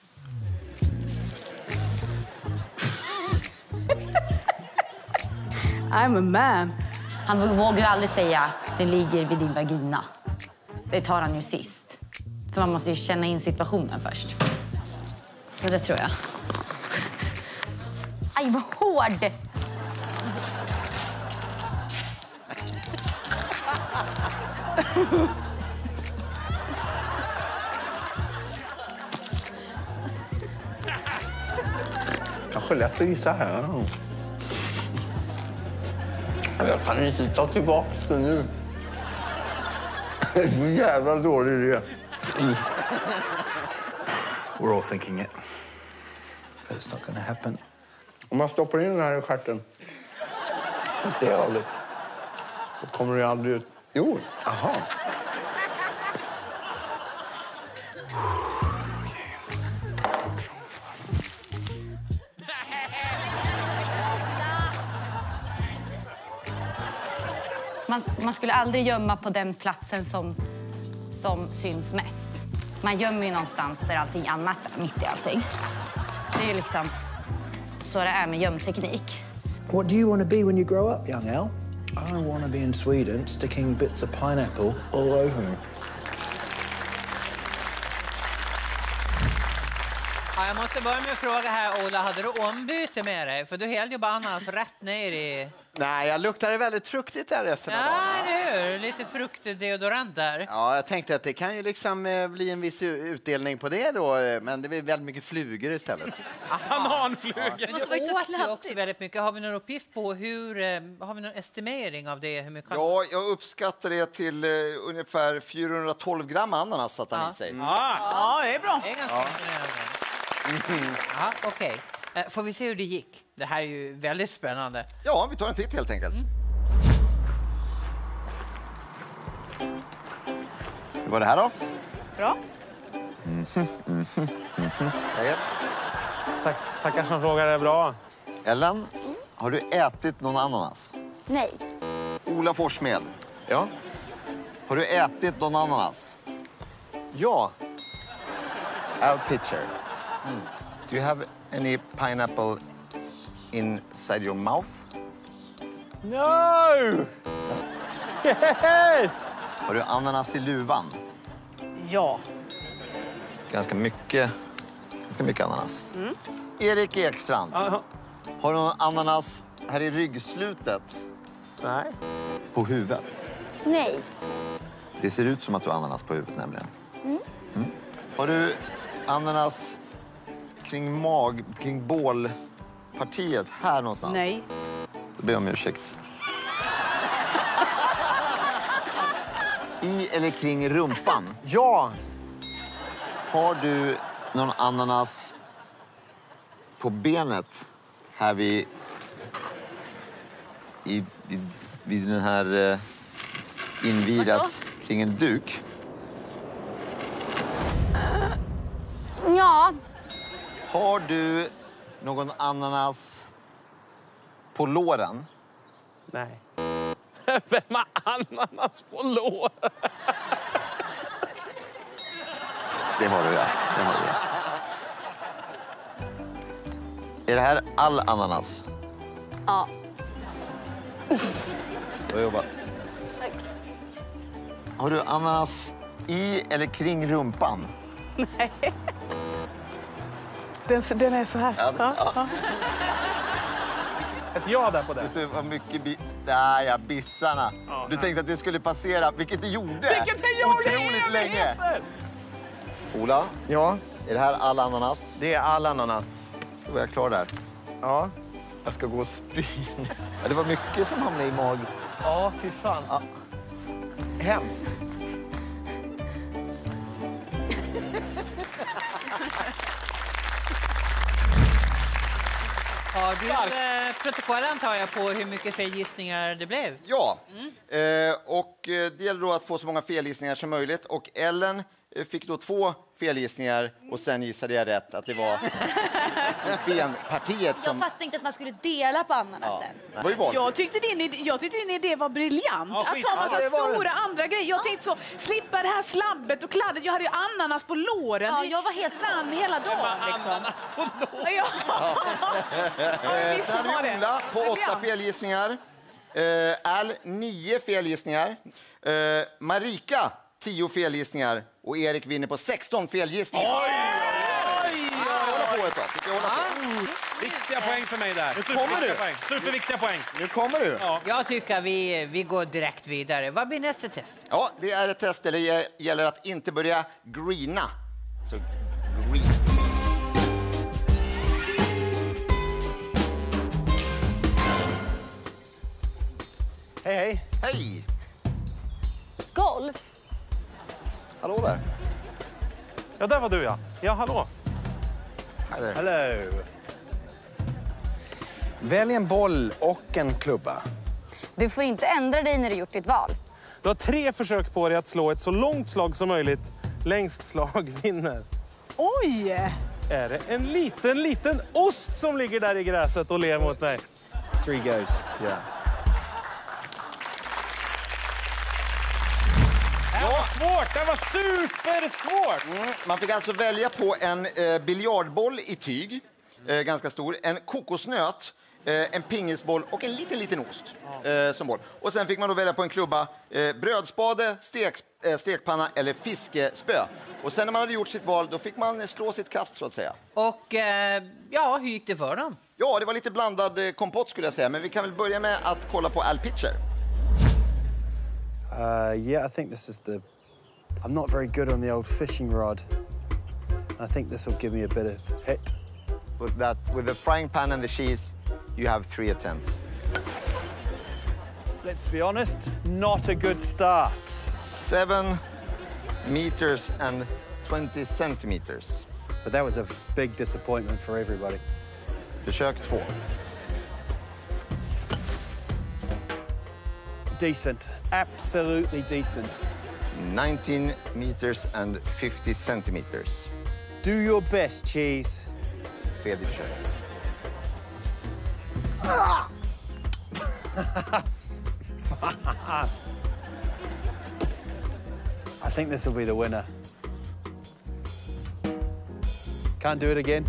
I'm a man. Han vågar ju aldrig säga den ligger vid din vagina. Det tar han ju sist. För man måste ju känna in situationen först. Så det tror jag. Aj, vad hård! Kanske lätt att gissa här. Jag kan inte ta tillbaka det nu. Det är en jävla dålig idé. We're all thinking it. But it's not gonna happen. Om man stoppar in den här i stjärten. Det är aldrig. Då kommer det aldrig ut. Jo, aha. Man, man skulle aldrig gömma på den platsen som, som syns mest. Man gömmer ju någonstans där allting annat är, mitt i allting. Det är ju liksom så det är med gömteknik. What do you want to be when you grow up, young Al? I want to be in Sweden, sticking bits of pineapple all over me. Ja, jag måste börja med att fråga här, Ola, hade du ombyte med dig? För du hällde ju bara ananas rätt ner i... Nej, jag luktade väldigt fruktigt där resten av dagen. Ja, det är lite fruktdeodorant där. Ja, jag tänkte att det kan ju liksom eh, bli en viss utdelning på det då, eh, men det blir väldigt mycket flugor istället. Bananflugor! Men du åt ju också väldigt mycket. Har vi någon uppgift på hur, eh, har vi någon estimering av det? Hur mycket? Ja, jag uppskattar det till eh, ungefär fyrahundratolv gram ananas att han Ja. i sig. Ja, det är bra. Det är ganska imponerande. Ja, okej. Eh, Får vi se hur det gick? Det här är ju väldigt spännande. Ja, vi tar en titt helt enkelt. Hur var det här då? Bra. Mhm, mhm, mhm. Tack, tackar som frågar, är bra. Ellen, har du ätit någon ananas? Nej. Ola Forssmed. Ja. Har du ätit någon ananas? Ja. Al Pitcher. Mm. Do you have any pineapple inside your mouth? No! Yes! Har du ananas i luvan? Ja. Ganska mycket, ganska mycket ananas. Mm. Erik Ekstrand. Aha. Har du någon ananas här i ryggslutet? Nej. På huvudet? Nej. Det ser ut som att du har ananas på huvudet nämligen. Mm. Mm. Har du ananas kring mag, kring bålpartiet här någonstans? Nej. Då ber jag om ursäkt. i eller kring rumpan? Ja. Har du någon ananas på benet här vid, i, vid, vid den här eh, invirat kring en duk? Ja. Har du någon ananas på låren? Nej. Vem har ananas på låren? Det har du, ja. Det har du, ja. Är det här all ananas? Ja. Bra jobbat. Tack. Har du ananas i eller kring rumpan? Nej. Den, den är så här. Ja, Ja, ja. ja. Ett ja där på det. Det så vad mycket bi... Där ja, bissarna. Ja, du ja. tänkte att det skulle passera, vilket det gjorde. Vilket det gjorde Otroligt länge. Ola, Ja, är det här all ananas? det är all ananas. Då var jag klar där. Ja, jag ska gå och spy. Ja, det var mycket som hamnade i mag. Ja, fy fan. Ja. Hemskt. Har du eh, protokoll antar jag på hur mycket felgissningar det blev? Ja, eh, och eh, det gäller då att få så många felgissningar som möjligt. Och Ellen eh, fick då två felgissningar och sen gissade jag rätt att det var benpartiet Jag som... fattade inte att man skulle dela på ananasen. Det var ju vanligt. Jag tyckte, din idé, jag tyckte din idé var briljant. Ja, skit. Alltså, en massa Ja, det var stora andra grejer. Jag tänkte så, slippa det här slabbet och kladdet. Jag hade ju ananas på låren. Ja, Det jag var helt rann hela dagen. Liksom. Ananas på låren. Ja. Ja, Eh, visst sen var hade vi det. Ola på åtta Briljant. felgissningar. Eh, Al, nio felgissningar. Eh, Marika, tio felgissningar. Och Erik vinner på sexton felgissningar. Oj, oj, oj! Hålla på ett tag. Vi ska hålla på. Viktiga poäng för mig där. kommer du. Poäng. Superviktiga poäng. Nu kommer du. Ja. Jag tycker vi, vi går direkt vidare. Vad blir nästa test? Ja, det är ett test där det gäller att inte börja greena. Så green. Hej, hej. Hej! Golf. Hallå där. Ja, där var du ja. Ja, hallå. Hej där. Hello. Välj en boll och en klubba. Du får inte ändra dig när du gjort ditt val. Du har tre försök på dig att slå ett så långt slag som möjligt. Längst slag vinner. Oj! Är det en liten, liten ost som ligger där i gräset och ler mot mig? Three goes. Yeah. Det var svårt! Det var supersvårt! Mm, man fick alltså välja på en eh, biljardboll i tyg, eh, ganska stor, en kokosnöt, eh, en pingisboll och en liten, liten ost eh, som boll. Och sen fick man då välja på en klubba, eh, brödspade, stek, eh, stekpanna eller fiskespö. Och sen när man hade gjort sitt val, då fick man slå sitt kast så att säga. Och eh, ja, hur gick det för dem? Ja, det var lite blandad eh, kompott skulle jag säga, men vi kan väl börja med att kolla på Al Pitcher. Uh, yeah, I think this is the... I'm not very good on the old fishing rod. I think this will give me a bit of hit. With that, with the frying pan and the cheese, you have three attempts. Let's be honest, not a good start. Seven meters and twenty centimeters. But that was a big disappointment for everybody. Försök två. Decent, absolutely decent. nineteen meters and fifty centimeters. Do your best, cheese. Tredje försök. I think this will be the winner. Can't do it again.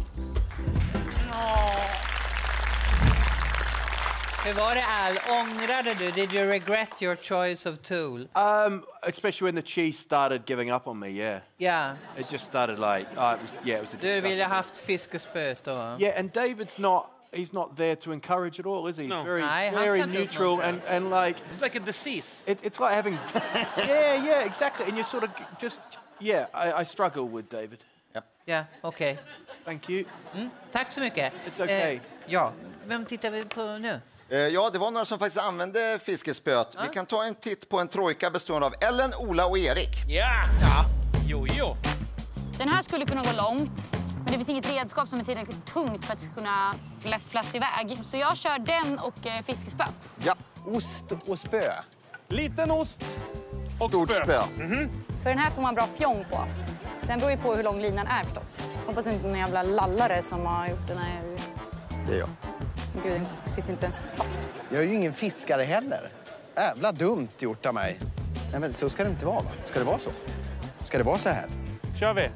Hur var det, Al? Ångrade du? Did you regret your choice of tool? Um, especially when the cheese started giving up on me, yeah. Yeah. It just started like, oh, it was, yeah, it was a Du disgusting. ville haft fiskespöet då? Yeah, and David's not, he's not there to encourage at all, is he? No. He's very, Nej, han very ska inte neutral uppmuntra. and, and like, It's like a disease. it, it's like having, yeah, yeah, exactly. And you sort of just, yeah, I, I struggle with David. Yep. Ja, okej. Okay. Thank you. Mm, tack så mycket. It's okay. Eh, ja, vem tittar vi på nu? Eh, ja, det var några som faktiskt använde fiskespöet. Ja. Vi kan ta en titt på en trojka bestående av Ellen, Ola och Erik. Ja! Ja. Jo, jo. Den här skulle kunna gå långt, men det finns inget redskap som är tillräckligt tungt för att det ska kunna fläfflas iväg. Så jag kör den och eh, fiskespöet. Ja. Ost och spö. Liten ost och Stort spö. spö. Mhm. Så den här får man bra fjong på. Sen beror det på hur lång linan är förstås. Hoppas det inte är någon jävla lallare som har gjort den här. Det är jag. Gud, den sitter inte ens fast. Jag är ju ingen fiskare heller. Jävla dumt gjort av mig. Nej, men så ska det inte vara, va? Ska det vara så? Ska det vara så här? Kör vi.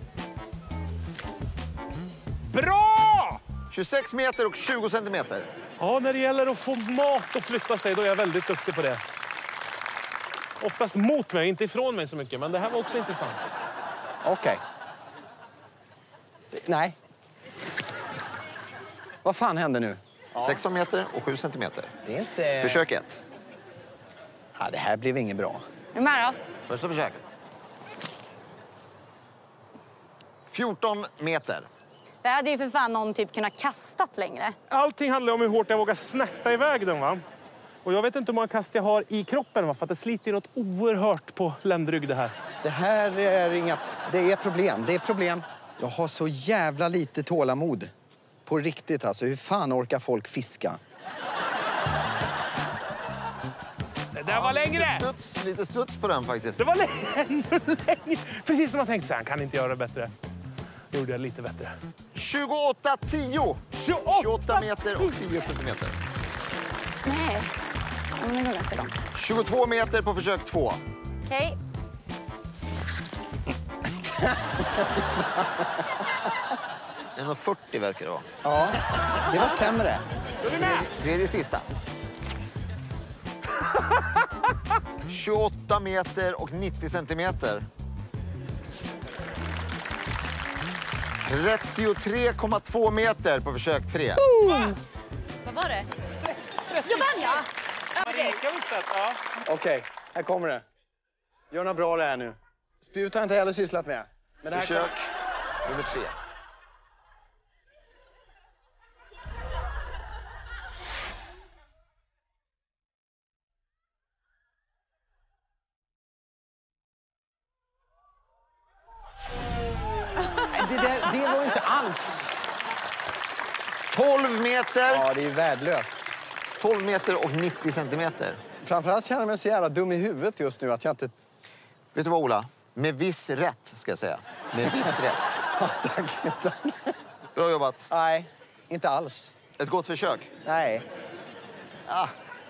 Bra! tjugosex meter och tjugo centimeter. Ja, när det gäller att få mat att flytta sig, då är jag väldigt duktig på det. Oftast mot mig, inte ifrån mig så mycket, men det här var också intressant. Okej. Okay. Nej. Vad fan hände nu? Ja. sexton meter och sju centimeter. Det är inte... Försök ett. Ja, det här blev inget bra. Är du med då? Första försöket. fjorton meter. Det hade ju för fan någon typ kunnat kastat längre. Allting handlar om hur hårt jag vågar snärta iväg den, va? Och jag vet inte hur många kast jag har i kroppen, va? För att det sliter något oerhört på ländrygg det här. Det här är inga... Det är problem. Det är problem. Jag har så jävla lite tålamod. På riktigt alltså. Hur fan orkar folk fiska? Det där var längre! Lite studs, lite studs på den faktiskt. Det var ännu längre. Precis som man tänkte sig, han kan inte göra det bättre. Det gjorde jag lite bättre. tjugoåtta tio. tjugoåtta meter och tio centimeter. Nej. Men det går ganska långt. tjugotvå meter på försök två. Okej. en fyrtio verkar det vara. Ja, det var sämre. Då är vi med! Tredje sista. tjugoåtta meter och nittio centimeter. trettiotre komma två meter på försök tre. Uh. Vad var det? Jag vann, ja! Ja. Okej, okay, här kommer det. Gör något bra det här nu. Spjut har inte heller sysslat med. Men det här försök nummer tre. Det, där, det var inte alls. tolv meter. Ja, det är värdelöst. tolv meter och nittio centimeter. Framförallt känner jag mig så jävla dum i huvudet just nu att jag inte... Vet du vad, Ola? Med viss rätt, ska jag säga. Med viss rätt. Ja, tack, tack. Bra jobbat. Nej, inte alls. Ett gott försök. Nej. Ah.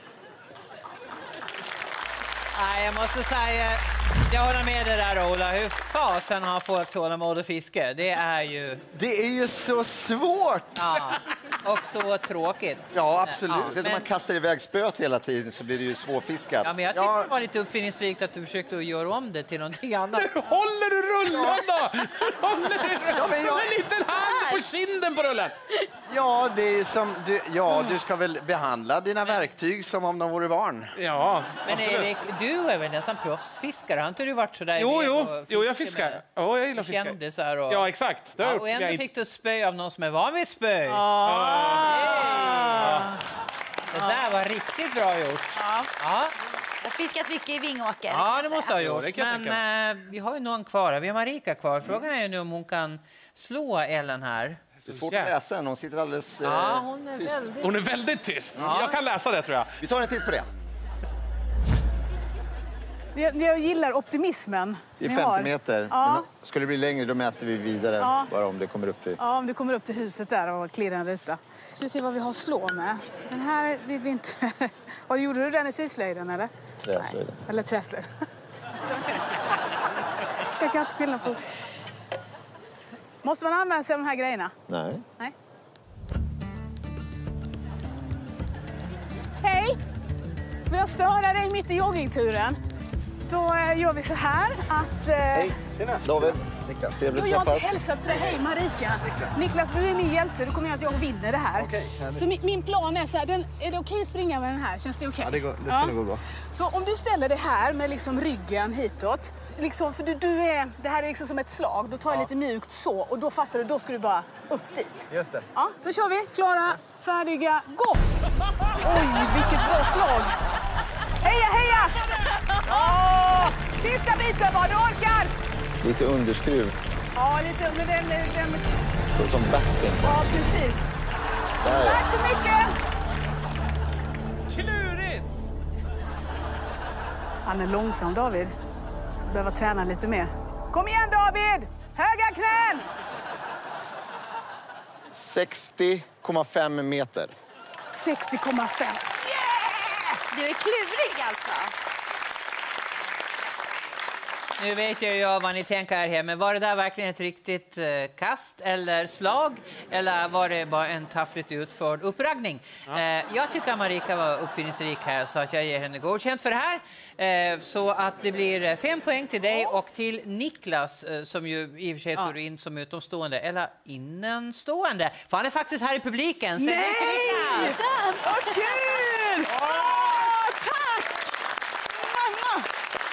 Nej, jag måste säga, jag håller med dig där, Ola. Hur fasen har folk tålamod och fiske? Det är ju... Det är ju så svårt! Ja, och så tråkigt. Ja, absolut. Ja, Sen men... när man kastar iväg spöet hela tiden så blir det ju svårfiskat. Ja, men jag tyckte ja. det var lite uppfinningsrikt att du försökte göra om det till någonting annat. Håller du rullen då? Håller du rullen? Ja, men jag... En liten hand på kinden på rullen. Ja, det är som du, ja, du ska väl behandla dina verktyg som om de vore barn. Ja, men Erik, du är väl nästan proffsfiskare? Har inte du varit så där? Jo, jo, jo jag fiskar. Ja, jag gillar fiskar. Kändisar och... Ja, exakt. Ja, och ändå fick du spö av någon som är van vid spö. Ah. Ja. Det där var riktigt bra gjort. Ja. Ja. Jag har fiskat mycket i Vingåker. Ja, det måste ha gjort. Jo, men eh, vi har ju någon kvar. Vi har Marika kvar. Frågan är ju nu om hon kan slå Ellen här. Det är svårt att läsa henne. Hon sitter alldeles ja, eh, hon är tyst. väldigt... Hon är väldigt tyst. Ja. Jag kan läsa det, tror jag. Vi tar en titt på det. Jag, jag gillar optimismen. Det är ni femtio har. meter. Ja. Men skulle det bli längre, då mäter vi vidare. Ja. Bara om det kommer upp till... Ja, om du kommer upp till huset där och klirrar en ruta. Ska vi se vad vi har att slå med. Den här vill vi inte... Vad gjorde du den i syslöjden, eller? Träslöjden. Eller träslöjden. Jag kan inte skilja på... Måste man använda sig av de här grejerna? Nej. Nej. Hej! Får jag störa dig mitt i joggingturen? Då eh, gör vi så här att... Eh... Hej, tjena. David. Niklas. Du har jag inte hälsat på dig. Hej Marika. Niklas, du är min hjälte. Du kommer göra att jag vinner det här. Okej, så min, min plan är så här, den, är det okej att springa med den här? Känns det okej? Ja, det, går, det skulle gå bra. Så om du ställer det här med liksom ryggen hitåt, liksom, för du, du är, det här är liksom som ett slag, då tar jag lite mjukt så och då fattar du, då ska du bara upp dit. Just det. Ja, då kör vi. Klara, färdiga, gå! Oj, vilket bra slag! Heja, heja! Åh, sista biten var, du orkar! Lite underskruv. Ja, lite, men den... den... Så, som backspin. Ja, precis. Där, ja. Tack så mycket! Klurigt! Han är långsam, David. Så behöver träna lite mer. Kom igen, David! Höga knän! sextio komma fem meter. sextio komma fem. Du är klurig alltså. Nu vet jag ju vad ni tänker här hemma. Var det där verkligen ett riktigt eh, kast eller slag? Eller var det bara en taffligt utförd uppraggning? Ja. Eh, jag tycker att Marika var uppfinningsrik här så att jag ger henne godkänt för det här. Eh, så att det blir fem poäng till dig och till Niklas eh, som ju i och för sig tog in som utomstående eller innanstående. För han är faktiskt här i publiken. Så nej! Vad kul! Åh, tack! Mamma!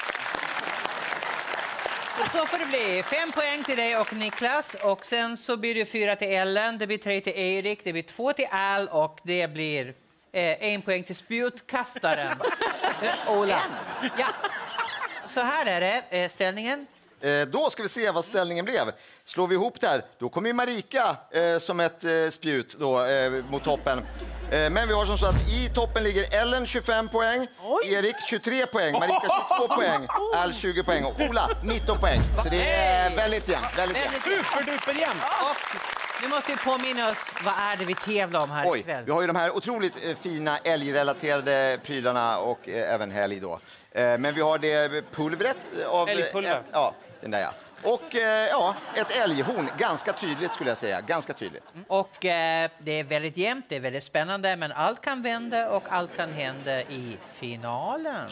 Så får det bli fem poäng till dig och Niklas och sen så blir det fyra till Ellen, det blir tre till Erik, det blir två till Al och det blir eh, en poäng till spjutkastaren. Ola. Ja. Så här är det, eh, ställningen. Eh, då ska vi se vad ställningen blev. Slår vi ihop där, då kommer ju Marika eh, som ett eh, spjut då, eh, mot toppen. Eh, men vi har som så att i toppen ligger Ellen tjugofem poäng, Oj. Erik tjugotre poäng, Marika tjugotvå poäng, Al tjugo poäng och Ola nitton poäng. Så det är väldigt jämnt. Väldigt jämnt. Superduper jämnt. Och nu måste vi påminna oss, vad är det vi tävlar om här Oj, ikväll? vi har ju de här otroligt eh, fina älgrelaterade prylarna och eh, även helg då. Eh, men vi har det pulvret av... Älgpulver. Eh, ja, den där ja. Och eh, ja, ett älghorn. Ganska tydligt skulle jag säga. Ganska tydligt. Och eh, det är väldigt jämnt, det är väldigt spännande, men allt kan vända och allt kan hända i finalen.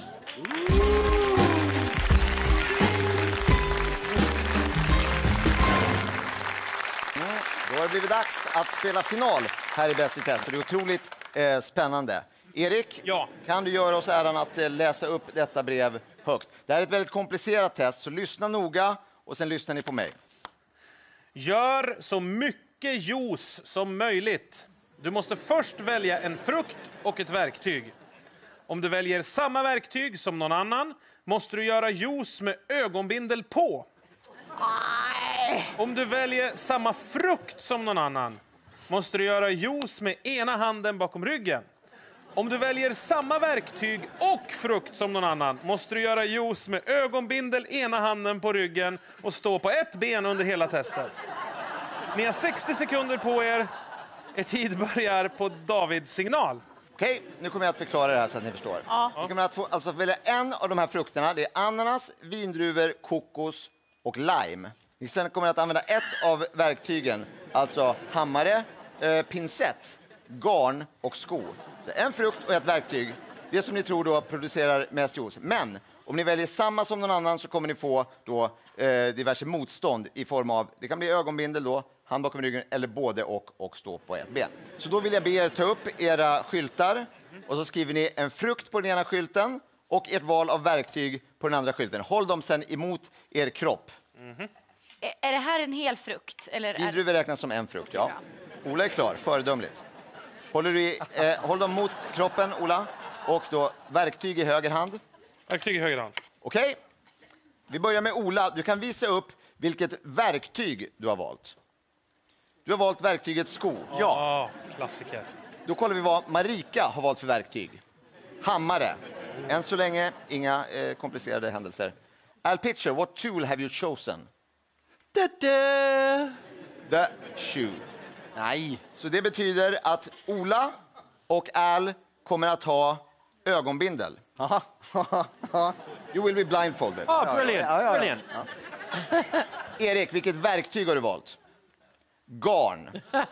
Mm, då har det blivit dags att spela final här i Bäst i test. Det är otroligt eh, spännande. Erik, ja. kan du göra oss äran att eh, läsa upp detta brev högt? Det här är ett väldigt komplicerat test, så lyssna noga och sen lyssnar ni på mig. Gör så mycket juice som möjligt. Du måste först välja en frukt och ett verktyg. Om du väljer samma verktyg som någon annan måste du göra juice med ögonbindel på. Om du väljer samma frukt som någon annan måste du göra juice med ena handen bakom ryggen. Om du väljer samma verktyg och frukt som någon annan måste du göra juice med ögonbindel, ena handen på ryggen och stå på ett ben under hela testet. Ni har sextio sekunder på er. Er tid börjar på Davids signal. Okej, nu kommer jag att förklara det här så att ni förstår. Ja. Ni kommer att få alltså välja en av de här frukterna. Det är ananas, vindruvor, kokos och lime. Ni sen kommer att använda ett av verktygen, alltså hammare, eh, pincett, garn och sko. Så en frukt och ett verktyg, det som ni tror då producerar mest juice. Men om ni väljer samma som någon annan så kommer ni få då eh, diverse motstånd i form av, det kan bli ögonbindel då, hand bakom ryggen eller både och och stå på ett ben. Så då vill jag be er ta upp era skyltar och så skriver ni en frukt på den ena skylten och ert val av verktyg på den andra skylten. Håll dem sen emot er kropp. Mm-hmm. Är det här en hel frukt? Eller är... Vindruvor räknas som en frukt, ja. Ola är klar, föredömligt. Håller du i, eh, håll dem mot kroppen, Ola. Och då verktyg i höger hand. Verktyg i höger hand. Okej. Okay. Vi börjar med Ola. Du kan visa upp vilket verktyg du har valt. Du har valt verktyget sko. Ja. Klassiker. Då kollar vi vad Marika har valt för verktyg. Hammare. Än så länge inga eh, komplicerade händelser. Al Pitcher, what tool have you chosen? Da-da. The shoe. Nej. Så det betyder att Ola och Al kommer att ha ögonbindel. You will be blindfolded. Oh, brilliant. Ja, ja, ja. Brilliant. Ja. Erik, vilket verktyg har du valt? Garn.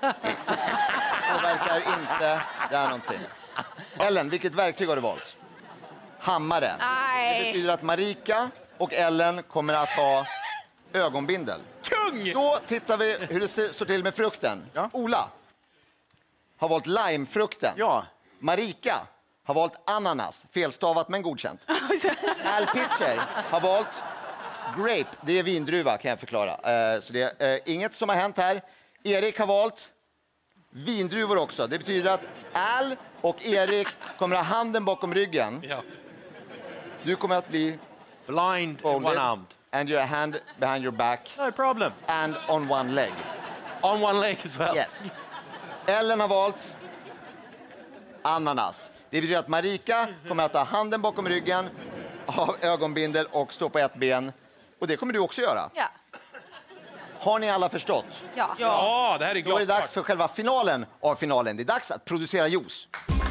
Det verkar inte där någonting. Ellen, vilket verktyg har du valt? Hammare. Nej. Det betyder att Marika och Ellen kommer att ha ögonbindel. kung! Då tittar vi hur det står till med frukten. Ja. Ola har valt limefrukten. Ja. Marika har valt ananas. Felstavat men godkänt. Al Pitcher har valt grape. Det är vindruva kan jag förklara. Eh, så det är eh, inget som har hänt här. Erik har valt vindruvor också. Det betyder att Al och Erik kommer ha handen bakom ryggen. Ja. Du kommer att bli blind and one-armed. And your hand behind your back. No problem. And on one leg. On one leg as well. Yes. Ellen har valt ananas. Det betyder att Marika kommer att ha handen bakom ryggen, ha ögonbindel och stå på ett ben. Och det kommer du också göra. Ja. Har ni alla förstått? Ja. Ja, det här är Då är det glasklart. dags för själva finalen av finalen. Det är dags att producera juice.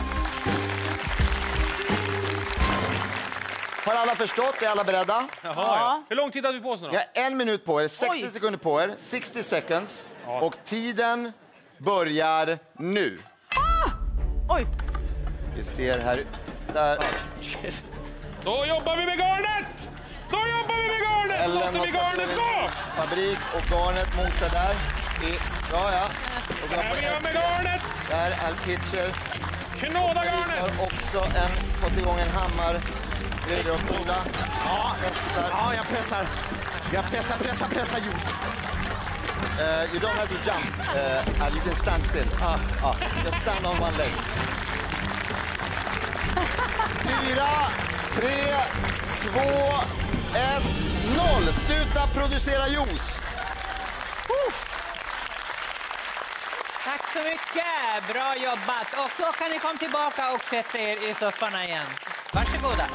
Har alla förstått? Är alla beredda? Jaha, ja. Hur lång tid hade vi på oss nu då? Ni har en minut på er, sextio Oj. sekunder på er, sextio seconds. Och tiden börjar nu. Oj! Vi ser här. Där. Då jobbar vi med garnet! Då jobbar vi med garnet! Ellen Låter har vi satt garnet igång gå! Fabrik och garnet mosar där. I, ja, ja. Och Så här vi gör med garnet! Där är Al Pitcher. Knåda garnet! Har också en, fått igång en hammar. Bredvid och Ola. Ja, pressar. Ja, jag pressar. Jag pressar, pressar, pressar juice. Uh, you don't have to jump. Uh, Al, you can stand still. Ah. Ah. Just stand on one leg. Fyra, tre, två, ett, noll. Sluta producera juice. Tack så mycket! Bra jobbat! Och då kan ni komma tillbaka och sätta er i sofforna igen. Varsågoda.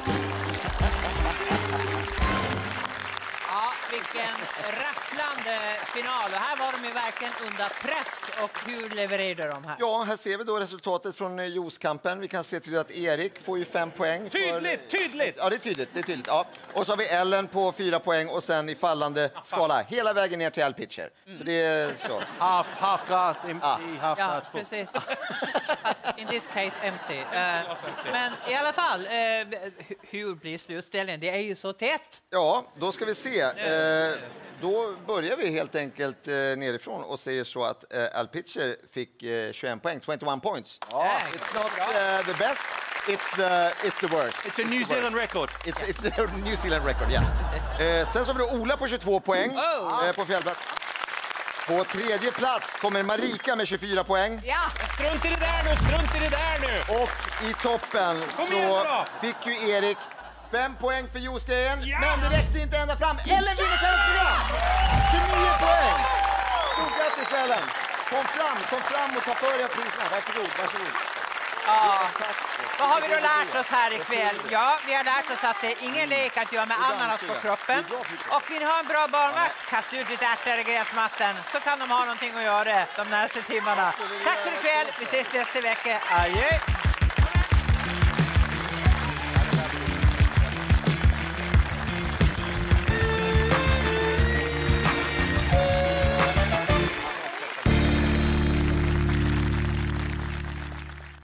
Ja, vilken rafflande final. Och här var de ju verkligen under press. Och hur levererade de här? Ja, här ser vi då resultatet från juicekampen. Vi kan se till att Erik får ju fem poäng. Tydligt, för... tydligt! Ja, det är tydligt. Det är tydligt. Ja. Och så har vi Ellen på fyra poäng och sen i fallande skala hela vägen ner till Al Pitcher. Så det är så. Half, half glass empty, Ah. half Ja, glass full. precis. Fast in this case empty. Uh, men i alla fall, uh, hur blir slutställningen? Det är ju så tätt. Ja, då ska vi se. Eh, då börjar vi helt enkelt eh, nerifrån och säger så att eh, Al Pitcher fick eh, tjugoen poäng, tjugoett points. Ja. It's not uh, the best, it's the, it's the worst. It's a New Zealand record. It's, it's a New Zealand record, ja. Yeah. Eh, sen så har vi då Ola på tjugotvå poäng Oh. eh, på fjällplats. På tredje plats kommer Marika med tjugofyra poäng. Ja. Strunt i det där nu, strunt i det där nu! Och i toppen Kom igen så då! fick ju Erik fem poäng för juicegrejen, Ja! men det räckte inte ända fram. Ellen vinner kvällens program! tjugonio poäng! Stort grattis Ellen! Kom fram, kom fram och ta för er priserna. Varsågod, varsågod. Ja. Vad har vi då lärt oss här ikväll? Ja, vi har lärt oss att det är ingen lek att göra med ananas på kroppen. Och vill ni ha en bra barnvakt, kasta ut lite ärtor i gräsmattan så kan de ha någonting att göra de närmaste timmarna. Tack för ikväll, vi ses nästa vecka. Adjö!